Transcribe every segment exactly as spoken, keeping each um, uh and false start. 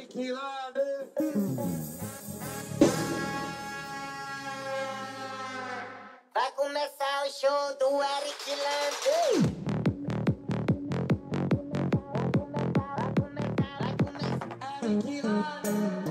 Eric Lade. Vai começar o show do Eric Lande. Vai começar, vai começar, Eric Lande.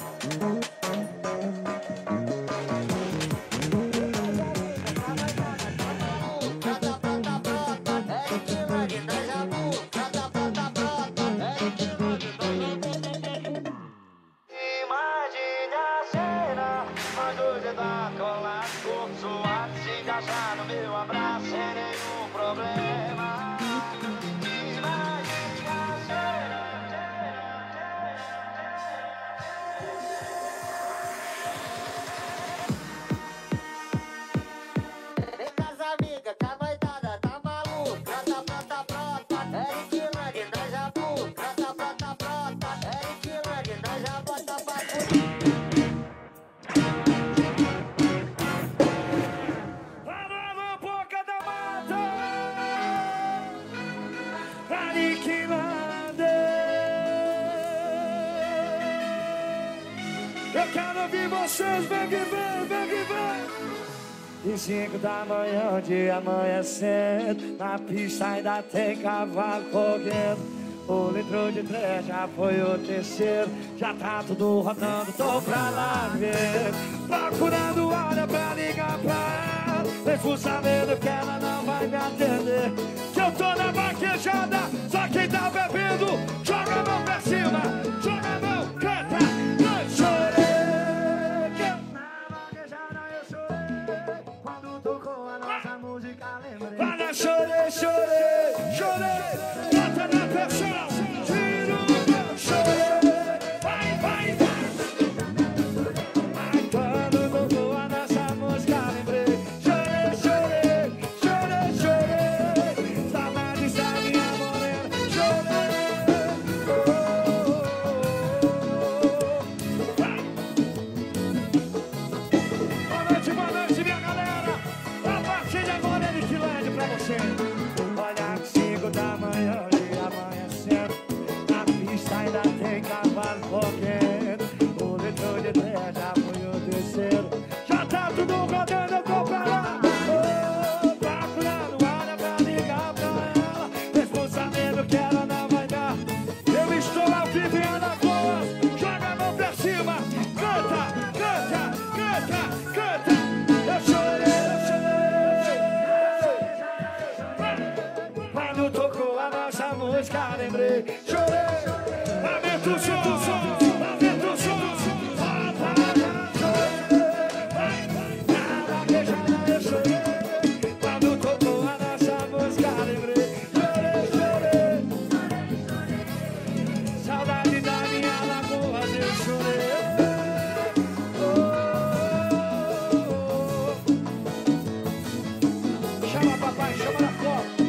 Vocês, vem que vem, vem que vem. De cinco da manhã, o dia amanhecendo, na pista ainda tem cavalo correndo. O litro de três já foi o terceiro, já tá tudo rodando, tô pra lá ver. Procurando hora pra ligar pra ela, mesmo sabendo que ela não vai me atender. Que eu tô na vaquejada, só quem tá bebendo, joga a mão pra cima, joga a mão, canta, canta, chorei. Chorei, chorei, chorei, bota na pressão, tiro o meu, chorei, vai, vai, vai. Ai, quando tocou a nossa música, lembrei, chorei, chorei, chorei, chorei, saudade da minha morena, chorei, oh, oh, oh. Boa noite, boa noite, minha galera, a partir de agora ele que lede pra você. Olha que cinco da manhã, dia amanhecendo, na pista ainda tem cavalo correndo. O litro de três já foi o terceiro, já tá tudo rodando, eu tô pra lá. Oh, procurando hora pra ligar pra ela, mesmo sabendo que ela não vai dar. Eu estou ao vivo em Alagoas, joga a mão pra cima, canta, canta, canta, canta. Eu chorei. Música, lembrei, chorei, aumenta o som, aumenta o som, vai, na vaquejada eu chorei, quando tocou a nossa música, lembrei, chorei, chorei, saudade da minha lagoa, eu chorei, oh, oh, oh. Chama papai, chama na foto.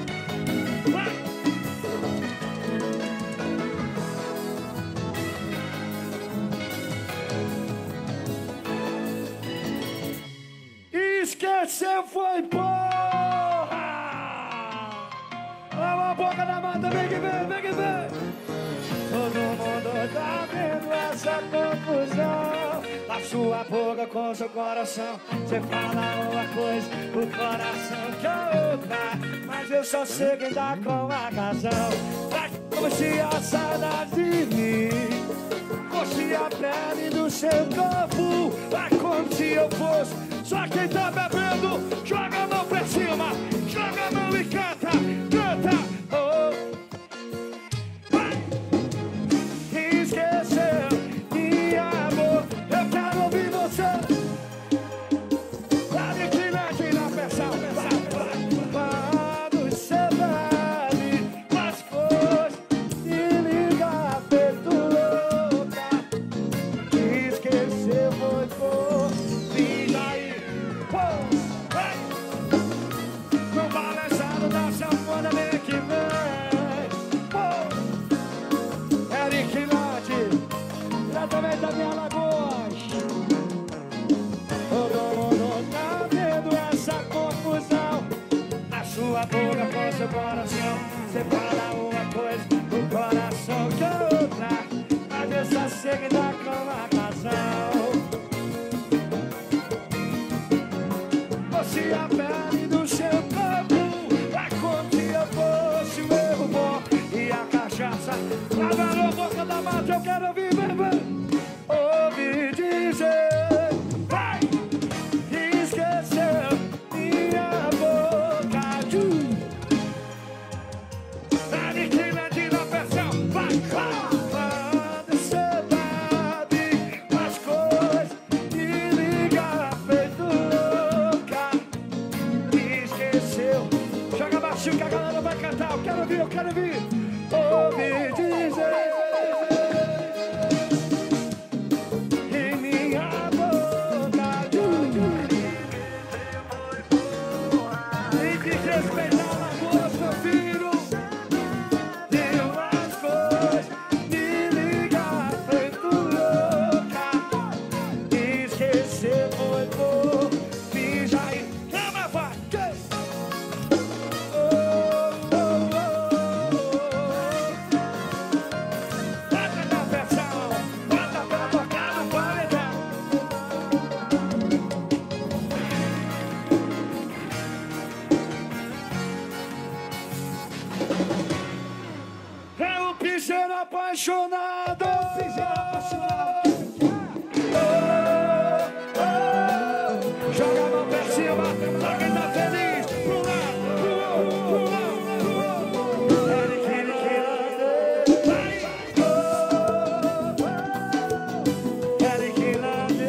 Esqueceu, foi porra! Olha a boca da mata, vem que vem, vem que vem! Todo mundo tá vendo essa confusão da sua boca com seu coração. Você fala uma coisa, o coração que é outra, mas eu só sei quem tá com a razão. Vai como se a saudade de mim fosse a pele do seu corpo. Vai como se eu fosse só quem tá bebendo, joga a mão pra cima, joga a mão e canta, canta, oh. Vai. Esqueceu, minha amor, eu quero ouvir você. Lá de Quilete na pressão, quando você bebe, as coisas e liga feito louca. Esqueceu, foi por mim aí. No balançado da sanfona, vem que vem. Eric Lade, diretamente da minha Alagoas. Todo mundo tá vendo essa confusão na sua boca com seu coração. Você fala uma coisa, o coração que outra, mas eu só sei chegue da cama casal. Fosse a pele do seu corpo, é como se eu fosse o meu bom. E a cachaça, lava na boca da mata, eu quero ouvir, bebê. Ouvi dizer, vai, esqueceu minha boca de aniquila de na pressão, vai, vai. Quando cê bebe as coisas, me liga feito louca. Esqueceu, joga baixinho que a galera vai cantar, eu quero ouvir, eu quero ouvir. Ouvi dizer em minha boca de e desrespeitar a voz, meu filho. Deu as coisas, me liga feito louca. Esquecer foi por mim, Jair. Cama, vai! Bota na pressão, bota pra tocar no paredão. É o piseiro apaixonado. O piseiro apaixonado. Oh, oh. Joga a mão pra cima, pra quem tá feliz. Pro lado, pro outro, pro lado, pro outro. Ele, ele, ele, vai. Oh, oh. Ele, ele,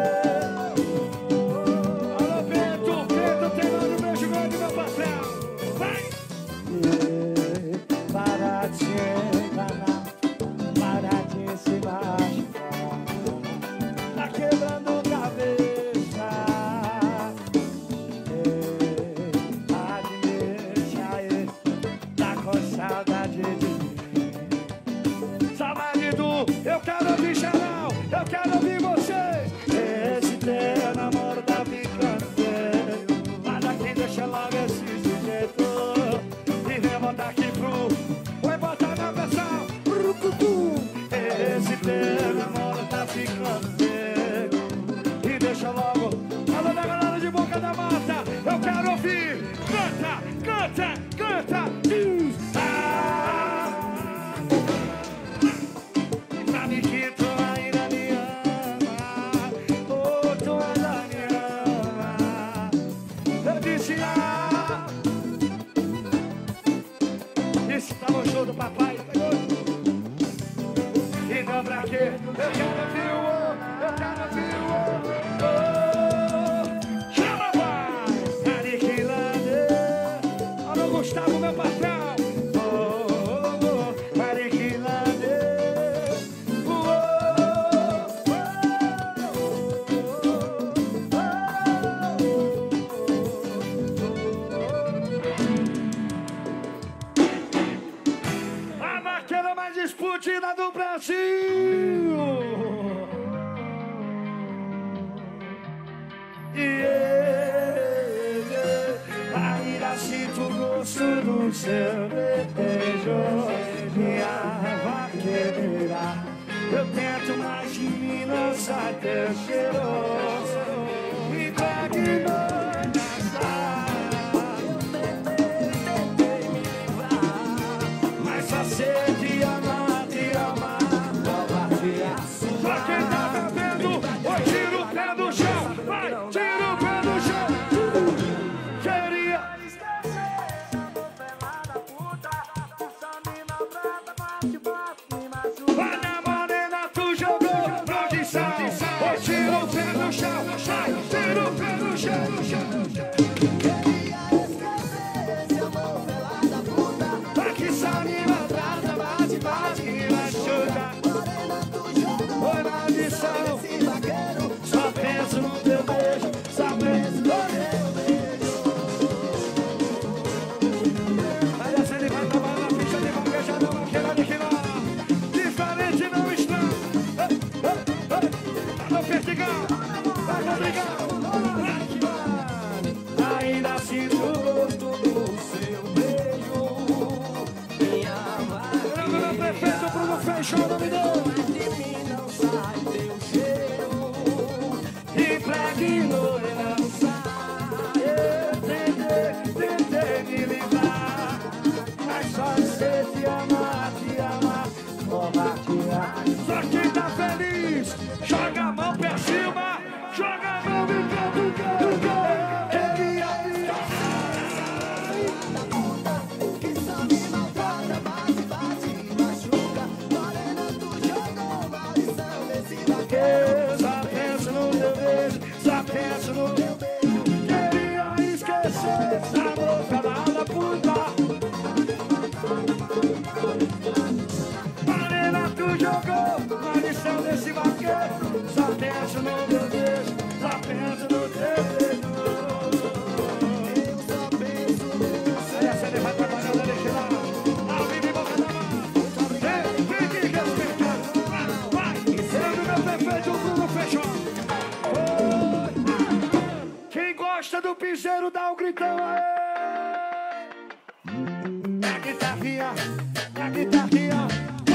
alô, Pedro, Pedro, tem lá no meu jogando meu papel. Vai. Para de enganar, para de se machucar. Tá quebrando cabeça. Admite aí, tá com saudade de mim. Saudade do, eu quero ouvir geral, eu quero ouvir vocês. Esse teu namoro tá ficando feio, mas aqui deixa logo esse sujeito. E vem botar aqui pro, vai botar na pressão. Esse teu namoro tá ficando feio. E deixa logo, alô da galera de Boca da Mata, eu quero ouvir. Canta, canta, canta. Diz. Ah, sabe que tu ainda me ama, oh, tu ainda me ama. Eu disse ah. Esse tá no show do papai. Então pra quê? Eu quero ouvir o outro, eu quero ouvir o outro. Oh, chama, vai! Aniquilando. Alô, Gustavo, meu patrão. Oh, oh, oh, aniquilando. Oh, oh, oh, oh. A máquina mais disputada do Brasil. Yeah. Ainda sinto o gosto do seu beijo, minha vaqueira. Eu tento, mas de mim não sai teu cheiro. Me impregnou nessa. Mas só sei te amar, te amar. Pra quem tá bebendo, oi, tira o pé do chão. Vai, tira o pé do chão. Queria vai na morena, tu jogou maldição. Oi, tira o pé do chão. você, a louca lá da puta. Marina, tu jogou maldição desse vaqueiro. Só penso no meu beijo, só penso no teu beijo. Eu só penso no seu. Essa ele vai trabalhando ali que lá. Ao vivo e boca da mão. Vem, vem que respeitar. Vai, vai. Sendo meu perfeito, o Bruno fechou. Quem gosta do piseiro, dá um gritão aí. A guitarrinha, a guitarrinha.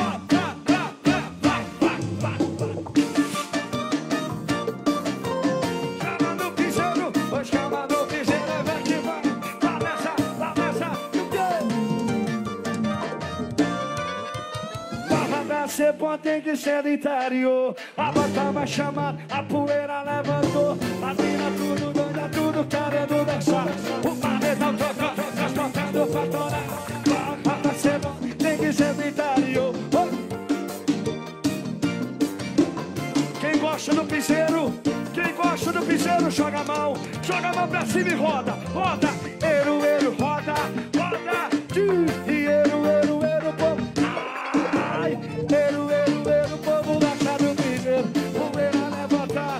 Ser bom tem que ser do interior. A bota vai chamar, a poeira levantou. A mina tudo doida, tudo querendo dançar. O paredão tocando, nós tocando pra torar. Pra ser bom tem que ser do interior. Quem gosta do piseiro, quem gosta do piseiro, joga a mão, joga a mão pra cima e roda, roda. Eru, eru, roda, roda. E eru, eru, eru, povo. Ai, eru, eru, eru, povo gosta do piseiro. Poeira levantar.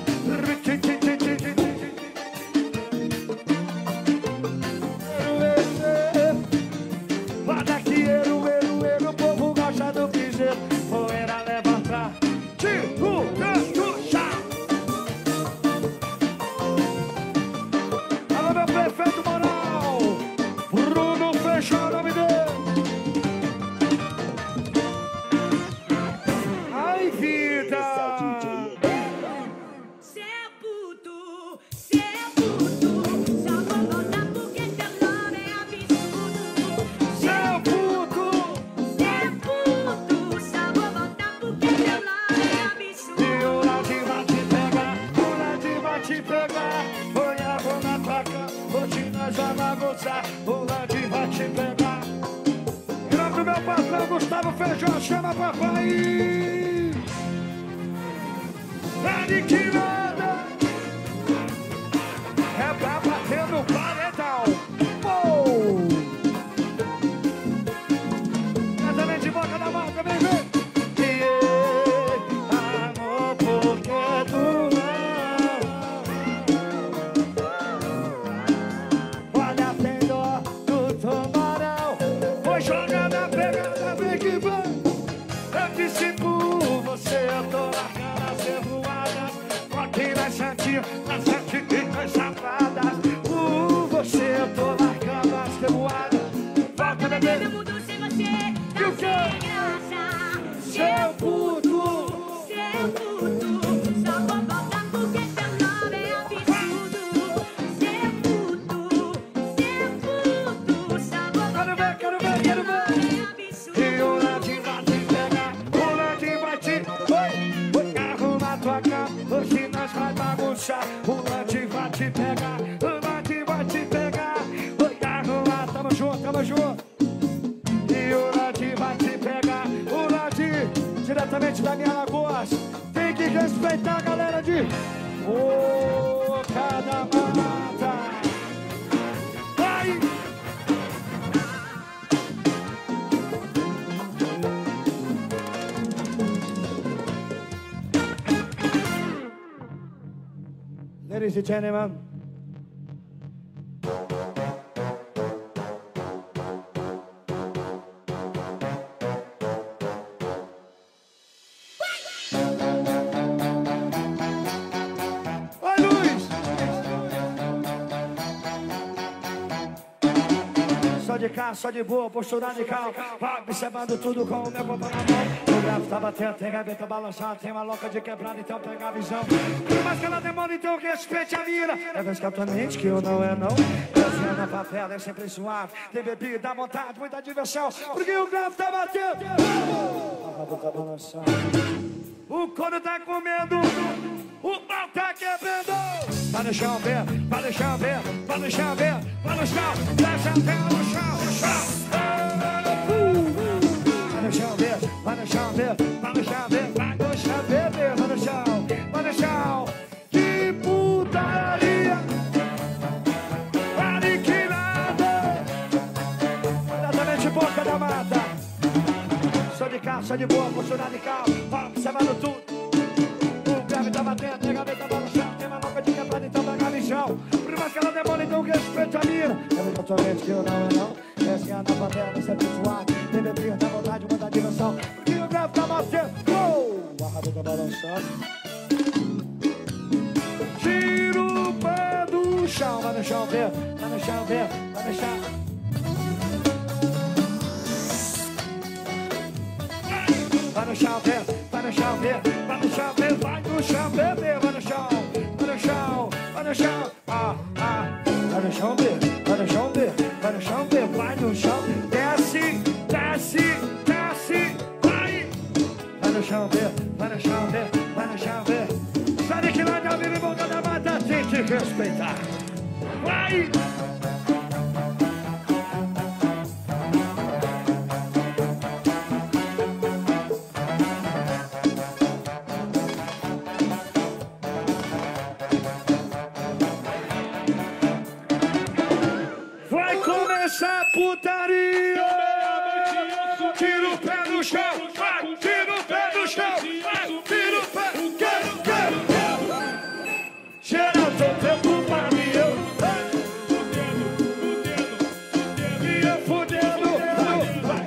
Eru, eru, eru. Roda aqui, eru, eru, eru, o povo gosta do piseiro. Poeira levantar. Tiro, canto, chá. Alô, meu prefeito moral. Bruno fechou o nome dele. Ai, vida. Cê é puto, cê é puto. Só vou voltar porque teu nome é absurdo. Seu puto. Cê é puto. Só vou voltar porque teu nome é absurdo. E o Ladinho vai te pegar, o Ladinho vai te pegar. Põe a mão na tua cama, hoje nós vamos bagunçar. O Ladinho vai te pegar. Em nome do meu patrão Gustavo Feijão, chama papai. Ele que manda. É pra bater no paredão. Uou! Também de boca da mão, também vem. Amor, porque tu não. Olha, tem dó do tubarão. Foi jogando a pegada, vem que vem. Eu disse por você, eu tô largando as revoadas. Aqui nas santinhas, nas santinhas safadas. Por você, eu tô largando as revoadas. Volta, bebê. Meu mundo sem você E o tá quê? sem graça. Seu puto. Cê é puto. Só vou voltar porque teu nome é absurdo. Cê é puto, cê é puto. Só vou Quero ver, voltar quero porque ver, quero teu ver. nome é absurdo. E o Ladinho vai te pegar, o Ladinho vai te... Oi, oi, carro na tua cama, hoje nós vai bagunçar. O Ladinho vai te pegar, o Ladinho vai te pegar. Oi, carro lá, tamo junto, tamo junto. E o Ladinho vai te pegar, o Ladinho, diretamente da minha Lagoas. Tem que respeitar a galera de... Boca da Mata. Vai! Ladies and gentlemen. Oi, Luiz! Só de cá, só de boa, postura radical. Vai observando tudo com o meu copo na mão. O grafo tá batendo, tem gaveta balançada. Tem uma louca de quebrada, então pega a visão. Por mais que ela demore, então respeite a vida. É vez que a tua mente que eu não é não. Desenho na papel, é sempre suave. Tem bebida, dá vontade, muita diversão. Porque o grafo tá batendo. A gaveta tá balançando. O couro tá comendo. O pau tá quebrando. Vai no chão ver, vai no chão ver, vai no chão ver, vai no chão, deixa a tela no chão, no chão. Vai no chão ver, vai no chão ver, vai no chão ver, vai no chão ver, vai no chão, vai no chão. Que putaria! Vai que Passa de boa, funcionar de carro, observando tudo. O grave tá batendo, a gaveta tá no chão. Tem uma boca de quebrada, então pega no chão. Prima que ela demora, então respeita a mina. É muito atualmente que eu não é não. Essa é a nova tela, essa é pessoal. Tem bebê, dá vontade, muda a dimensão. Porque o grave tá batendo, uou! A rádio tá balançando. Tira o pé do chão, vai no chão ver, vai no chão ver, vai no chão. Vai no chão ver, vai no chão ver, vai no chão ver, vai no chão ver, vai no chão, vai no chão, vai no chão, ah, ah, vai no chão ver, vai no chão ver, vai no chão ver, vai no chão, desce, desce, desce, vai, vai no chão ver, vai no chão ver, vai no chão ver, sabe que lá da vida e boca da mata tem que respeitar, vai. Essa putaria, tira o pé do chão, vai, tira o pé do chão, vai, tira o pé, quero, quero, quero. Geral, tô tempo pra mim, eu e eu fudendo, vai,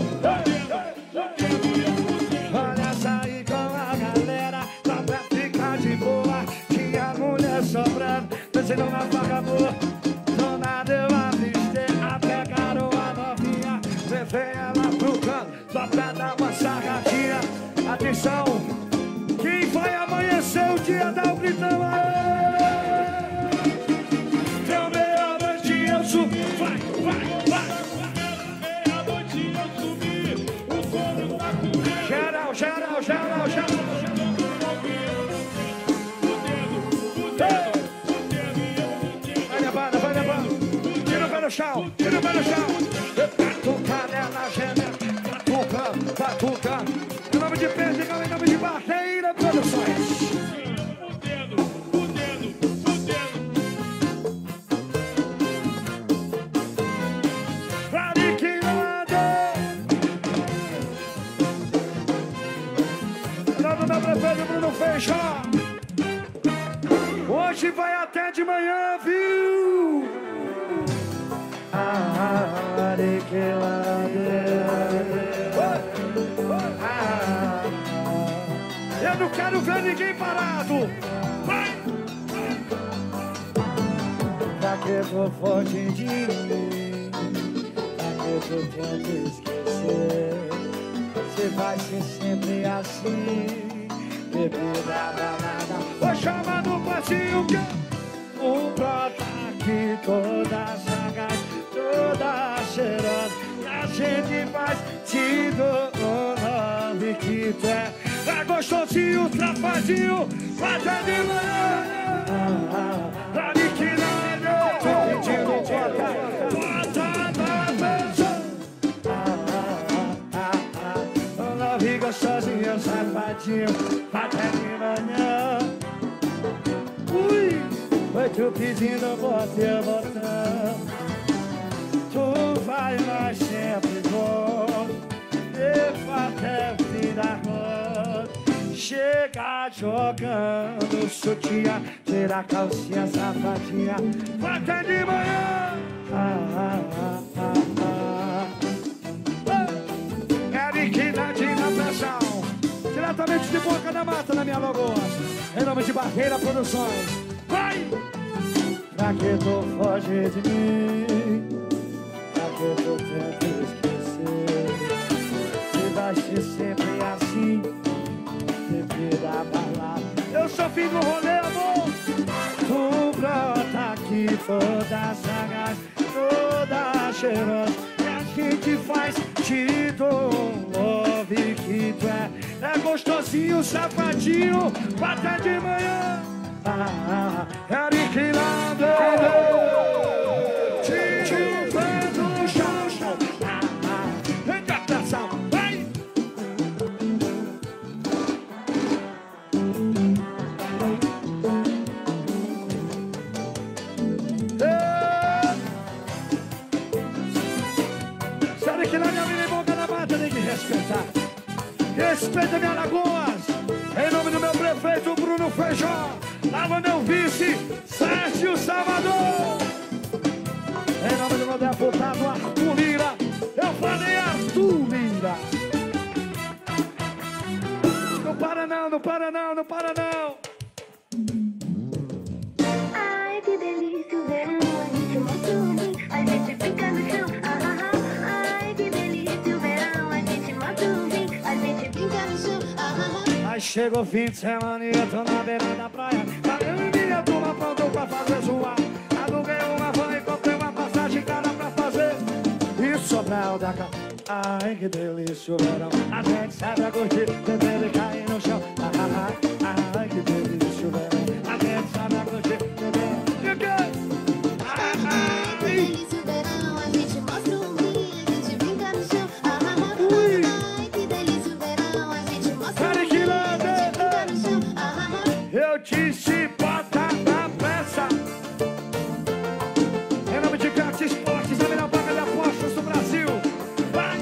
olha, sair com a galera, dá pra ficar de boa, tinha mulher sobrando, pensando na vaga boa, do nada eu avistei. Levei ela pro canto, só pra dar uma sarradinha. Atenção, quem vai amanhecer o dia, dá um gritão aí. Deu meia-noite eu subi, vai, vai, vai. Meia-noite eu subi, o couro tá comendo. Geral, geral, geral, geral. Vai levando, vai levando. Tira o pé no chão, tira o pé no chão. Batuca, em nome de Pedro, em nome de Barreira Produções. Fudendo, fudendo, fudendo. Aniquilando. Em nome do meu prefeito Bruno Feijó. Hoje vai até de manhã, viu? Aniquilando. Eu não quero ver ninguém parado. Vai! Pra que for forte de mim? Pra que tu tenta esquecer? Você vai ser sempre assim. Bebida balada. Vou chamar no passinho que um brota aqui toda sagaz, toda cheirosa. E a gente faz te dou o nome que tu é. É gostosinho, safadinho, até de manhã. Tá liquidando, tô pedindo bota, bota na mesa. Nove gostosinho, safadinho, até de manhã. Ui, foi tu pedindo bota e eu botando. Tu vai mais sempre bom, eu até o fim da noite. Chega jogando sutiã, tira a calcinha, safadinha, vai até de manhã. Ah, ah, ah, ah, ah. Eric Nadinho na pressão, diretamente de Boca da Mata, na minha lagoa, em nome de Barreira Produções. Vai! Pra que tu foge de mim? Pra que tu tenta esquecer? Se vai ser sempre assim. Bebida balada. Eu sou filho do rolê, amor. Tu brota aqui toda sagaz, toda cheirosa. E a gente faz te dou love que tu é. É gostosinho, safadinho, até de manhã. Ah, ah, ah. Eric Lando. Tira o pé do chão, chão. Ah, ah. Vem cá, pressão, vai. Sabe que lá na minha boca da mata tem que respeitar. Respeita minha Lagoas. Em nome do meu prefeito Bruno Feijó. Lá meu vice Sérgio Salvador. Em nome do meu deputado Arthur Lira. Eu falei Arthur Lira. Não para não, não para não, não para não. Ai, que delícia o verão, a gente muito bem, a gente fica no chão. Ah, ah, ah. Ai, que delícia o verão, a gente muito bem, a gente fica no chão. Ah, ah, ah. Aí chegou o fim de semana e eu tô na beira da praia. Eu e minha turma pronto pra fazer zoar. Aluguei uma van e comprei uma passagem cara pra fazer isso Sobral da casa. Ai, que delícia o verão. A gente sai pra curtir, bebendo e cair no chão. Ah, ah, ah. Ai, que delícia o verão. A gente sai pra curtir, bebendo e cair. Ah, ah, Que delícia o verão, a gente mostra o rim, a gente brinca no chão. Ah, ah, ah. Ai, que delícia o verão, a gente mostra o rim, a gente brinca no chão. Ah, ah, ah. eu disse bota na pressa. Em nome de Craft Esportes, a melhor banca de apostas do Brasil. Vai!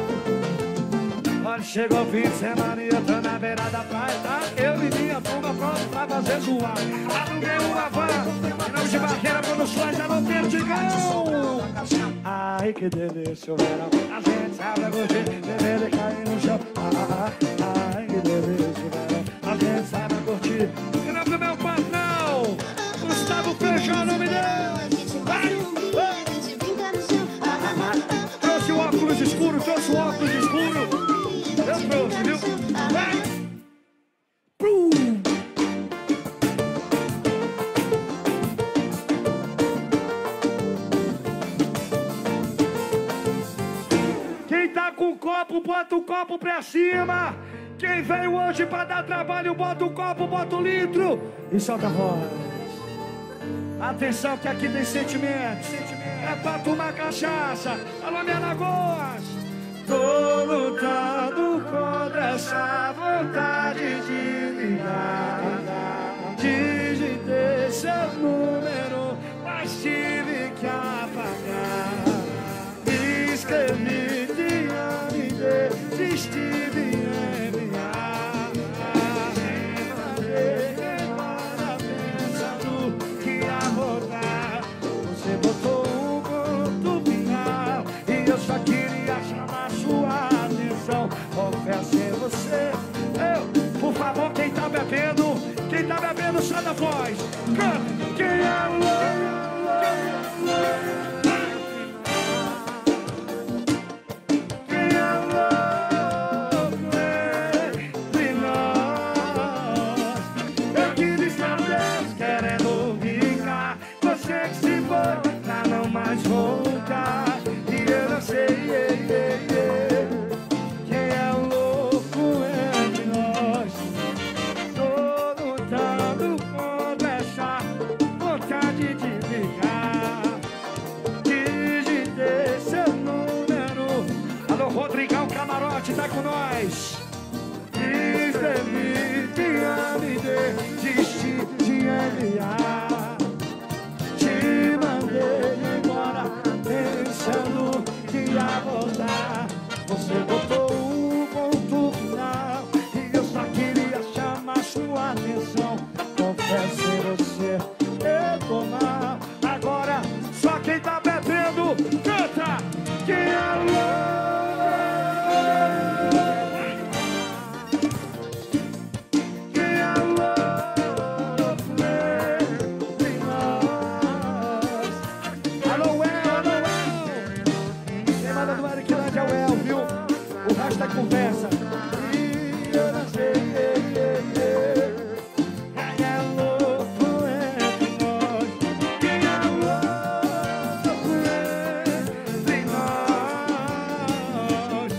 Olha, chegou o fim de semana e eu tô na beira da praia, tá? Eu e minha turma pronto pra fazer zoar. Aluguei uma van, em nome de Barreira Produções, alô Perdigão. Ai, que delícia o verão. A gente sabe a curtir, beber e cair no chão. Ah, ah, ah. Ai, que delícia o verão. A gente sabe a curtir. Em nome do meu patrão, Gustavo Feijó, nome dele. Vai! Vai! A gente brinca no chão. Ah, ah, ah. Trouxe o óculos escuro, trouxe o óculos escuro. Eu trouxe, viu? Vai! Pum! Quem tá com copo, bota o copo pra cima. Quem veio hoje pra dar trabalho, bota o copo, bota o litro e solta a voz. Atenção que aqui tem sentimento. É pra tomar cachaça. Alô, minha Lagoas. Tô lutando contra essa vontade de ligar. Digitei seu número, mas tive que apagar. Escrevi de A M D, desisti de enviar. Agora pensando que ia voltar. Você botou um ponto final e eu só queria chamar sua atenção. Confesso em você, eu, por favor, quem tá bebendo, quem tá bebendo, só na voz. Canta, quem é louco? Tá com nós. Escrevi de A M D, desisti de enviar. Te mandei embora pensando que ia voltar. Você botou um ponto final e eu só queria chamar sua atenção. Confesso em você, eu tô mal. Agora só quem tá bebendo canta. Quem é louco? Conversa. E eu não sei, quem é louco entre nós? Quem é louco entre nós?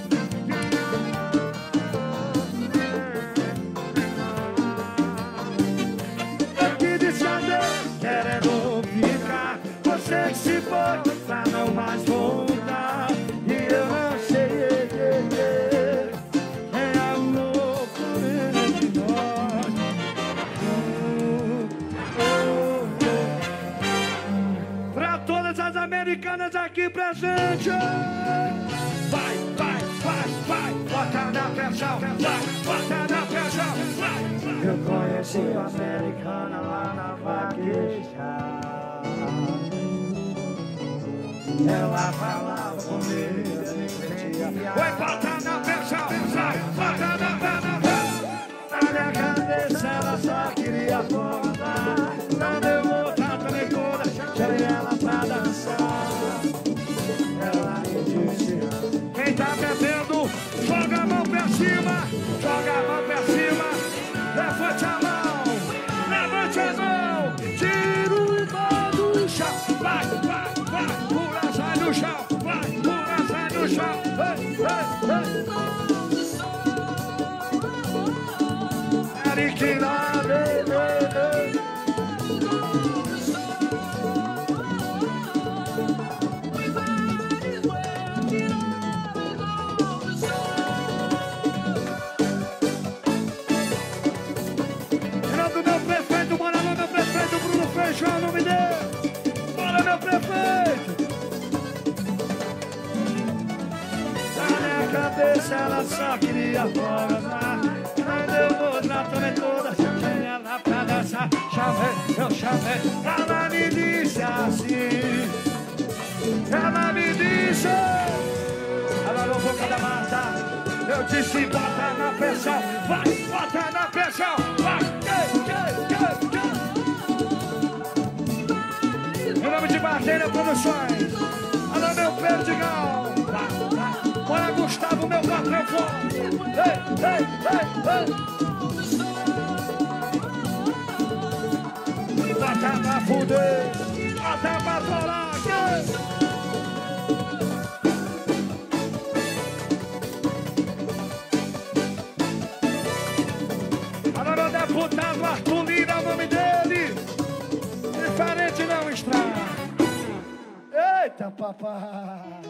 Aqui de Xadê, querendo ficar. Você que se foi pra não mais voltar. E eu não sei. Americanas aqui presente. Vai, vai, vai, vai, vai. bota na pressão, vai, bota na pressão, vai. Eu conheci uma americana lá na vaqueja. Ela falava comigo, eu me sentia. Vai, bota na pressão, vai, bota na pressão. Na minha cabeça ela só queria voltar. Não deu vontade, também toda, chamei ela pra dançar. Ela me disse: quem tá bebendo, joga a mão pra cima, joga a mão pra cima, levante a mão, levante a mão, tira o pé do chão, vai, vai, vai, pula, sai do chão, vai, pula, sai do chão, ei, ei, ei. Eric Lade, ei, ei. Feijão, não me dê! Bora, meu prefeito! Na minha cabeça ela só queria gozar. Não deu outra, também toda, chamei ela pra dançar. Chamei, eu chamei. Ela me disse assim. Ela me disse. Ela no boca da mata. Eu disse: bota na pressão, vai, bota na pressão, vai, ei, ei, ei, ei. Em nome de Barreira Produções, alô meu Perdigão, bora Gustavo, meu patrão forte, ei, ei, ei, ei. Bota pra fuder, bota pra torar, alô meu deputado Arthur Lira, é o nome dele, diferente não estraga. Eita, papai!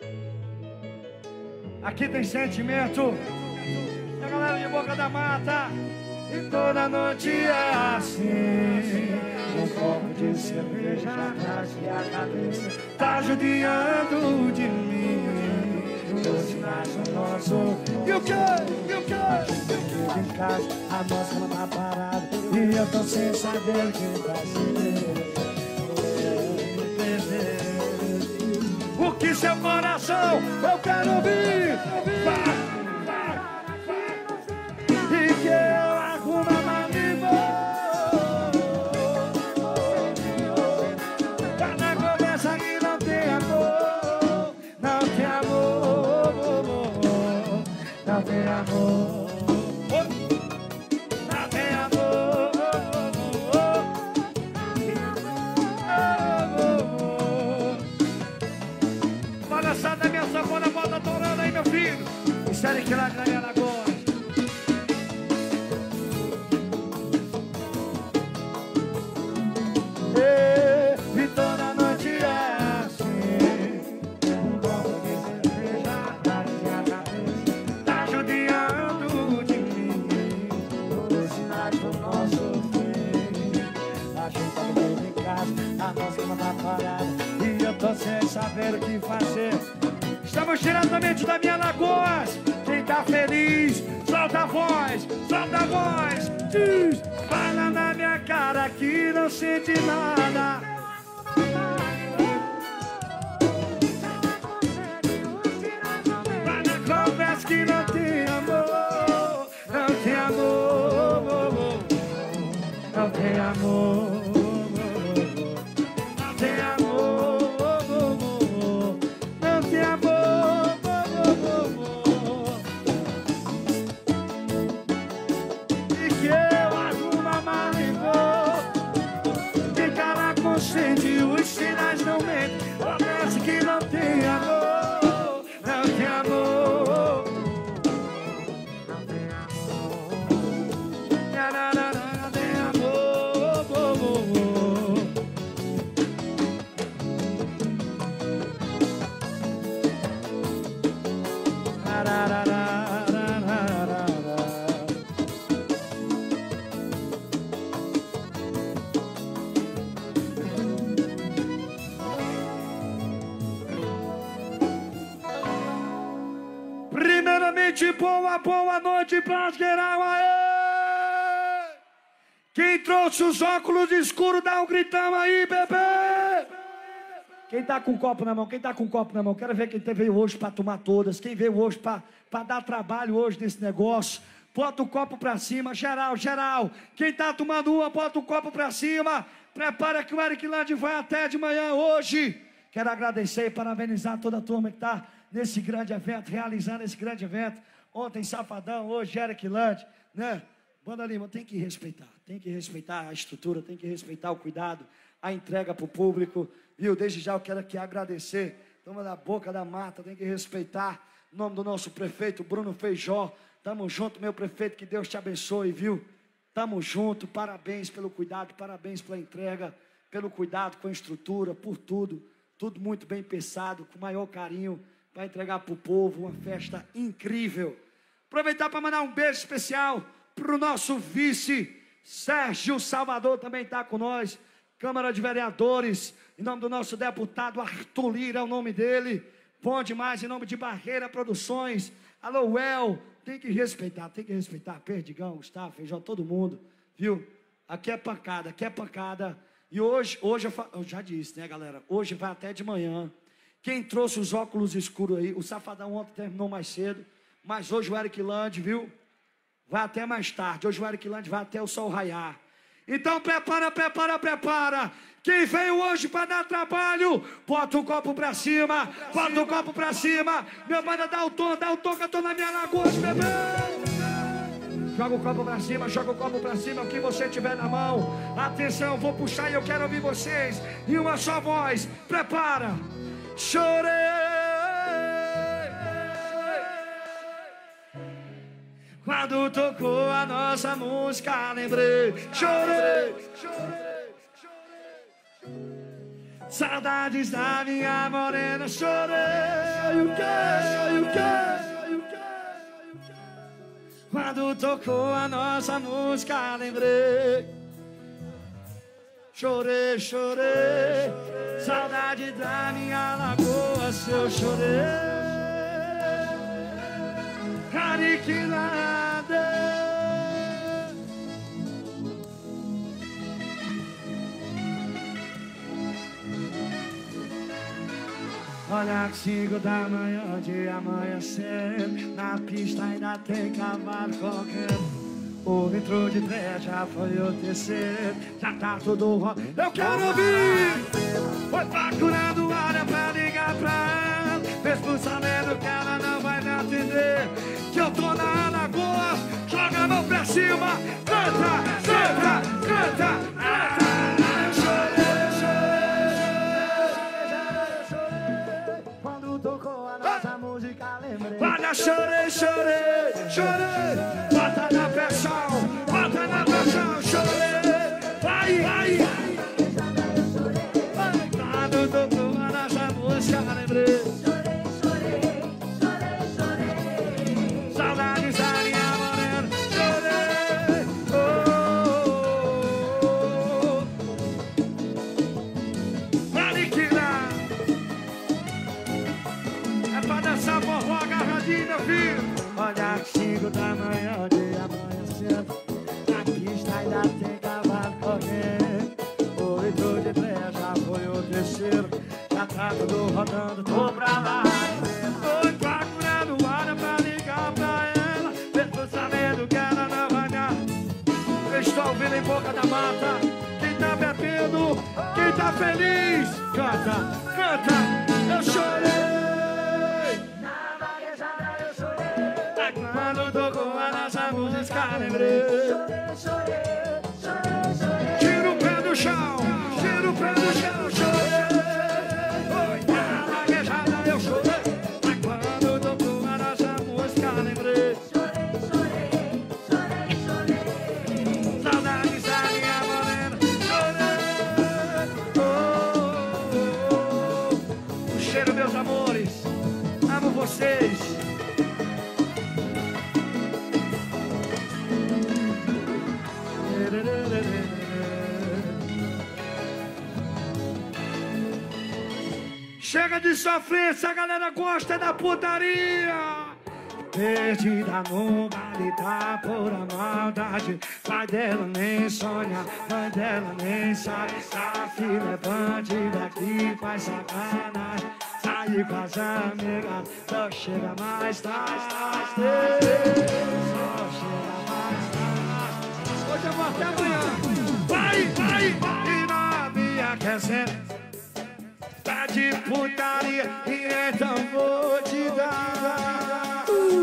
Aqui tem sentimento. E a galera de Boca da Mata. E toda noite é assim. Um copo de cerveja atrás e a cabeça tá judiando de mim. Doce nasce o nosso. E o que? E o que? Eu em casa, a nossa não tá parada. E eu tô sem saber quem vai ser. O que seu coração eu quero ouvir, vai, vai, vai. E que eu arrumo a maniva. Tá na conversa que não tem amor, não tem amor, não tem amor, não tem amor. Balançada da minha sanfona, bota torando aí, meu filho. Isso é que lá de Alagoas. E toda noite é assim. Um copo de cerveja atrás e a cabeça tá judiando de mim. Os sinais do nosso fim. A gente tá bem em casa, a nossa cama tá parada. E eu tô sem saber o que fazer. Estamos diretamente da minha Lagoas. Quem tá feliz, solta a voz, solta a voz. Diz, fala na minha cara que não sente nada. Vai na conversa que não tem amor, não tem amor, não tem amor. Sente os sinais não mentem. Parece que não tem amor, não tem amor, não tem amor, não tem amor. noite, boa, boa noite, Pras geral, aê! Quem trouxe os óculos escuros, dá um gritão aí, bebê! Quem tá com um copo na mão, quem tá com um copo na mão, quero ver quem veio hoje pra tomar todas, quem veio hoje pra, pra dar trabalho hoje nesse negócio. Bota o copo pra cima, geral, geral. Quem tá tomando uma, bota o copo pra cima. Prepara que o Eric Land vai até de manhã hoje. Quero agradecer e parabenizar toda a turma que tá nesse grande evento, realizando esse grande evento. Ontem Safadão, hoje Eric Land, né? Banda Lima, tem que respeitar, tem que respeitar a estrutura, tem que respeitar o cuidado, a entrega pro público. Viu? Desde já eu quero aqui agradecer. Toma da boca da mata, tem que respeitar. Em nome do nosso prefeito Bruno Feijó. Tamo junto, meu prefeito, que Deus te abençoe, viu? Tamo junto, parabéns pelo cuidado, parabéns pela entrega, pelo cuidado com a estrutura, por tudo. Tudo muito bem pensado, com o maior carinho, para entregar pro povo uma festa incrível. Aproveitar para mandar um beijo especial pro nosso vice, Sérgio Salvador, também está com nós. Câmara de Vereadores, em nome do nosso deputado Arthur Lira, é o nome dele. Bom demais, em nome de Barreira Produções. Alô, Well, tem que respeitar, tem que respeitar. Perdigão, Gustavo, Feijão, todo mundo, viu? Aqui é pancada, aqui é pancada. E hoje, hoje eu, fa... eu já disse, né, galera? Hoje vai até de manhã. Quem trouxe os óculos escuros aí, o Safadão ontem terminou mais cedo, mas hoje o Eric Land, viu? Vai até mais tarde. Hoje o Eric Land vai até o sol raiar. Então prepara, prepara, prepara. Quem veio hoje para dar trabalho, bota o copo pra cima, bota o copo pra cima. Meu banda, dá o tom, dá o tom que eu tô na minha lagoa, bebê. Joga o copo pra cima, joga o copo pra cima, o que você tiver na mão. Atenção, vou puxar e eu quero ouvir vocês. Em uma só voz, prepara. Chorei quando tocou a nossa música, lembrei. Chorei, chorei, chorei. Saudades da minha morena, chorei. O que, o que, o que? Quando tocou a nossa música, lembrei. Chorei, chorei. Saudade da minha lagoa, se eu chorei. Aniquilada. Olha às cinco da manhã de amanhecer, na pista ainda tem cavalo correndo. O litro de trem já foi o terceiro, já tá tudo rock. Eu quero ouvir. Foi procurando hora pra ligar pra ela, mesmo sabendo que ela não vai me atender. Que eu tô na lagoa, joga a mão pra cima, canta, canta, canta, canta. Chorei, chorei, chorei. Quando tocou a nossa música, lembrei. Olha, chorei, chorei, chorei. Bota na pressão, bota na pressão, chorei. Vai, vai. Quando tocou a nossa música, lembrei. Olha às cinco da manhã de amanhecendo, na pista ainda tem cavalo correndo. O litro de trem já foi o terceiro, já tá tudo rodando, tô pra lá. Tô procurando hora pra ligar pra ela, mesmo sabendo que ela não vai dar. Eu estou ouvindo em boca da mata, quem tá bebendo, quem tá feliz, canta, canta, eu chorei. Quando tocou a nossa música, lembrei. Chorei, chorei, chorei. Tira o pé do chão, tira o pé do chão, chorei. Oi, na vaguejada eu chorei. Mas quando tocou a nossa música, lembrei. Chorei, chorei, chorei, chorei. Saudades da minha morena, chorei. Oh, oh, oh. O cheiro, meus amores, amo vocês. Chega de sofrência, a galera gosta da putaria. Perdida no baile da pura maldade. Pai dela nem sonha, mãe dela nem sabe. A filha é bandida que faz sacanagem. Sair com as amigas, só chega mais tarde. Só chega mais tarde. Hoje eu vou até amanhã. Vai, vai, vai. E na minha quer ser tá de putaria, e então vou te dar.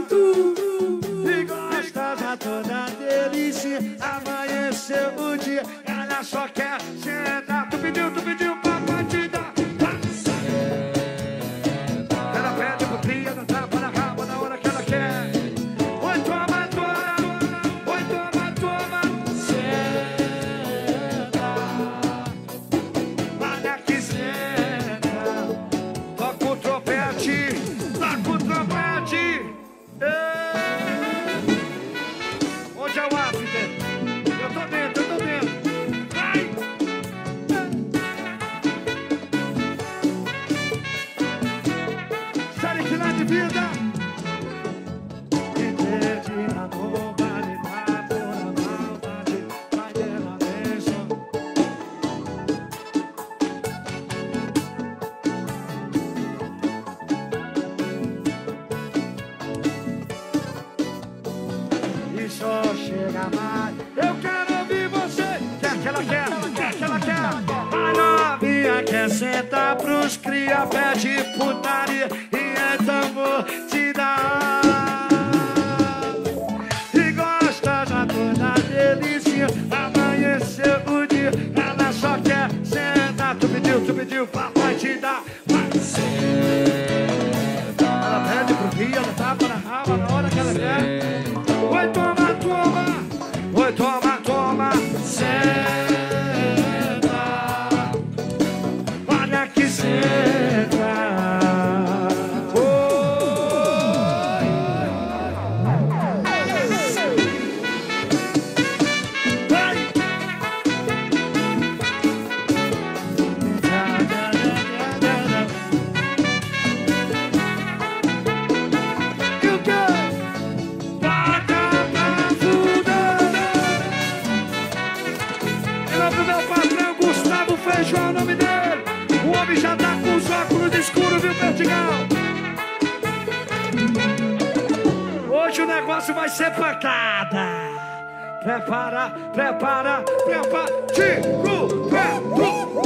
E gosta já toda delícia. Amanheceu o dia, ela só quer sentar. Tu pediu, tu pediu, papai te dá. Ela pede pro cria, dá tapa na raba na hora que ela quer. Oi, toma, toma, oi, toma, toma. Senta, olha que senta. Toca o trompete, toca o trompete. Onde é o after? Eu tô dentro, eu tô dentro. Vai! Série que lá de vida. E perdida no baile da pura maldade. Vai dela mesmo. E só chega mais. Eu quero ouvir você. Quer que ela quer, quer que ela quer. A novinha quer sentar pros cria, pede putaria, e então vou te dar. E gosta já toda delícia. Amanheceu o dia, ela só quer sentar. Tu pediu, tu pediu, papai te dá. Vai senta. Ela pede pro cria, ela tapa na raba na hora que ela quer. Oi, toma, toma. Oi, toma, toma. Senta. Olha que senta. Oi. Vai. E o quê? Feijão é o nome dele. O homem já tá com os óculos escuros, viu, Vertigal? Hoje o negócio vai ser pancada. Prepara, prepara, prepara. Tiro, prepara.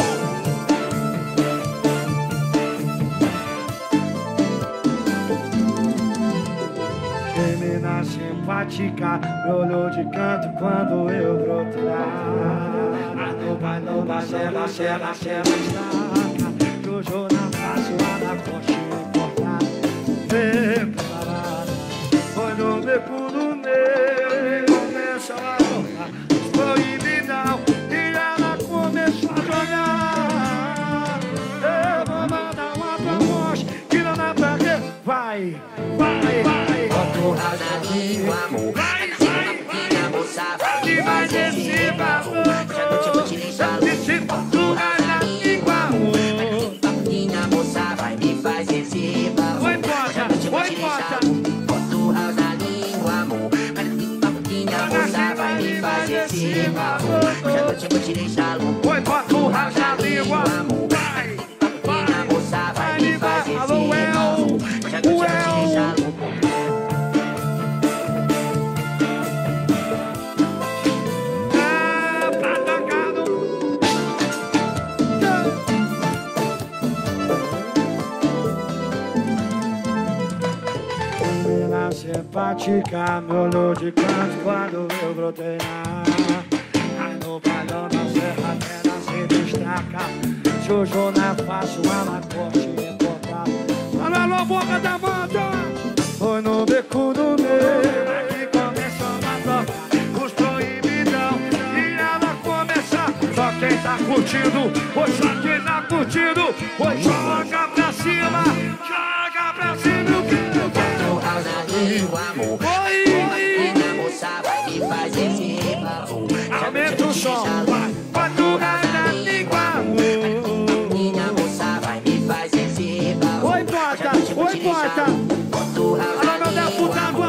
Menina simpática, me olhou de canto quando eu brotei lá. Loba, loba, cela, cela, cela, estaca. Jojo na face, lá na coxinha cortada. Preparada, foi no beco do meio. Começa a tocar, proibidão. E ela começou a jogar. Eu vou mandar uma pra nós, que não dá pra ver. Vai, vai, vai. Portugal na língua, amor. Vai, vai, vai. Moça, vai Que vai descer pra oi, bota o raio na língua. Vai, vai, vai me fazer. Alô, El, o El. É, patacado. Menina simpática, me olhou de canto quando eu brotei na. No balão na serra, ela se destaca. Jojo na face, uma corte importada. Alô, alô, boca da banda. Foi no beco do meio. Aqui começou a tocar os proibidão. E ela começa. Só quem tá curtindo, oi, só quem tá curtindo. Oi, joga pra cima, joga pra cima. O que eu quero? amor. Oi, oi. E na moça vai me fazer esse babu. Aumenta o som, vai, bota o raio na língua, amor. Minha moça vai me fazer esse babu. Oi, bota, oi, bota. Bota o raio Alô, meu na deputado língua,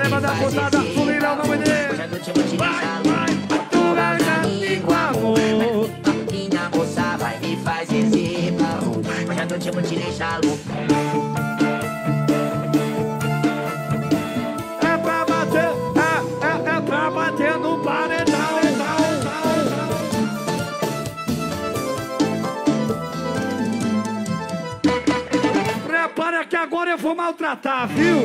lembra da putada, Fulira é o nome dele. Hoje a noite eu vou te Vai, deixar vai, louco. tu vai cair com amor. Minha moça vai me fazer separar. Hoje a noite eu vou te deixar louco. É pra bater, é, é, é pra bater no paredão. Prepara que agora eu vou maltratar, viu?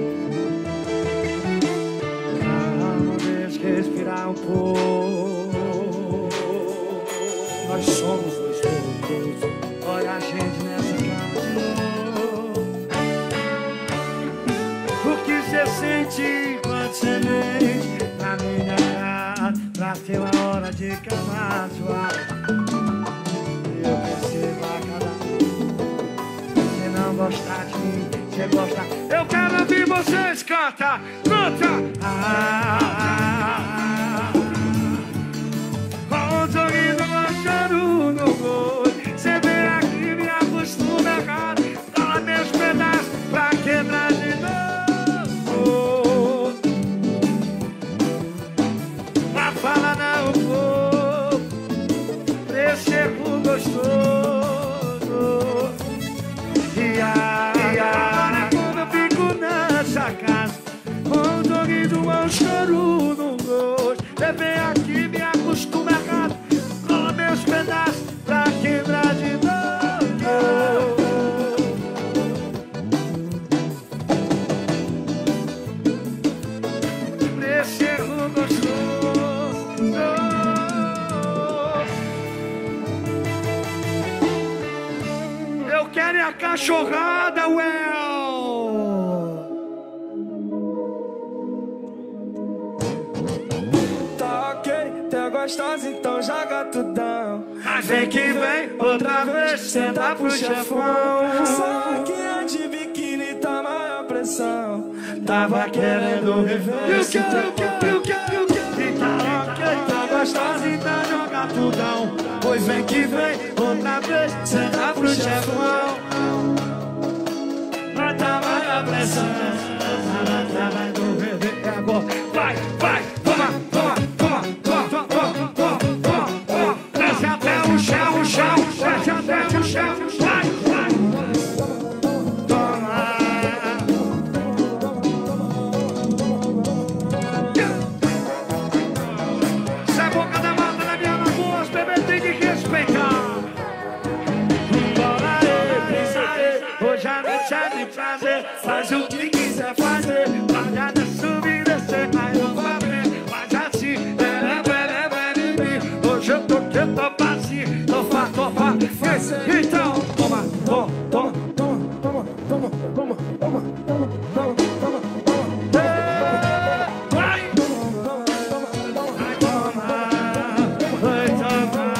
Deixa respirar um pouco. Nós somos dois poucos. Olha a gente nessa cama de novo. O que você sente quando você vem na minha casa pra ter uma hora de cama suave? Eu percebo a cada você não gostar de mim, você gosta. Eu quero ouvir vocês canta, canta. Ah, ah, ah. Com um sorriso manchando no rosto, você vem aqui me acostuma errado. Dá meus pedaços pra quebrar de novo. Mas fala não vou pra esse erro gostoso. E a quando eu fico nessa casa, com um sorriso, um choro no rosto, você vem aqui me acostuma errado. Com meus pedaços pra quebrar de novo. Nesse erro gostoso. Eu quero é a cachorrada, well. Tá ok, tá gostosa, então joga tudão. Mas vem que vem, outra vez, senta pro chefão. Só que a de biquíni tá maior pressão. Tava querendo rever esse tempo. Eu quero, eu quero, eu quero. E tá ok, tá gostosa, então joga tudão. Pois vem que vem, outra vez, senta pro chefão. Mas tá maior pressão. Tava querendo rever agora. Vai, vai, toma, toma, toma, toma, toma, toma, toma, toma. Desce até o chão, o chão, desce até o chão. Vai, vai. Toma. Se a boca da mata na minha lagoa, os bebês têm que respeitar. Bora aí, pensa aí. Hoje a noite é de prazer. Faz o que quiser fazer. Pagada subir, descer, aí não vai ver. Faz assim, bere, bere, bere, bere. Hoje eu tô que eu tô passinho. Topa, topa, então toma, toma, toma, toma, toma, toma, toma, toma, toma, toma, toma, toma. Vai! Vai tomar, vai tomar.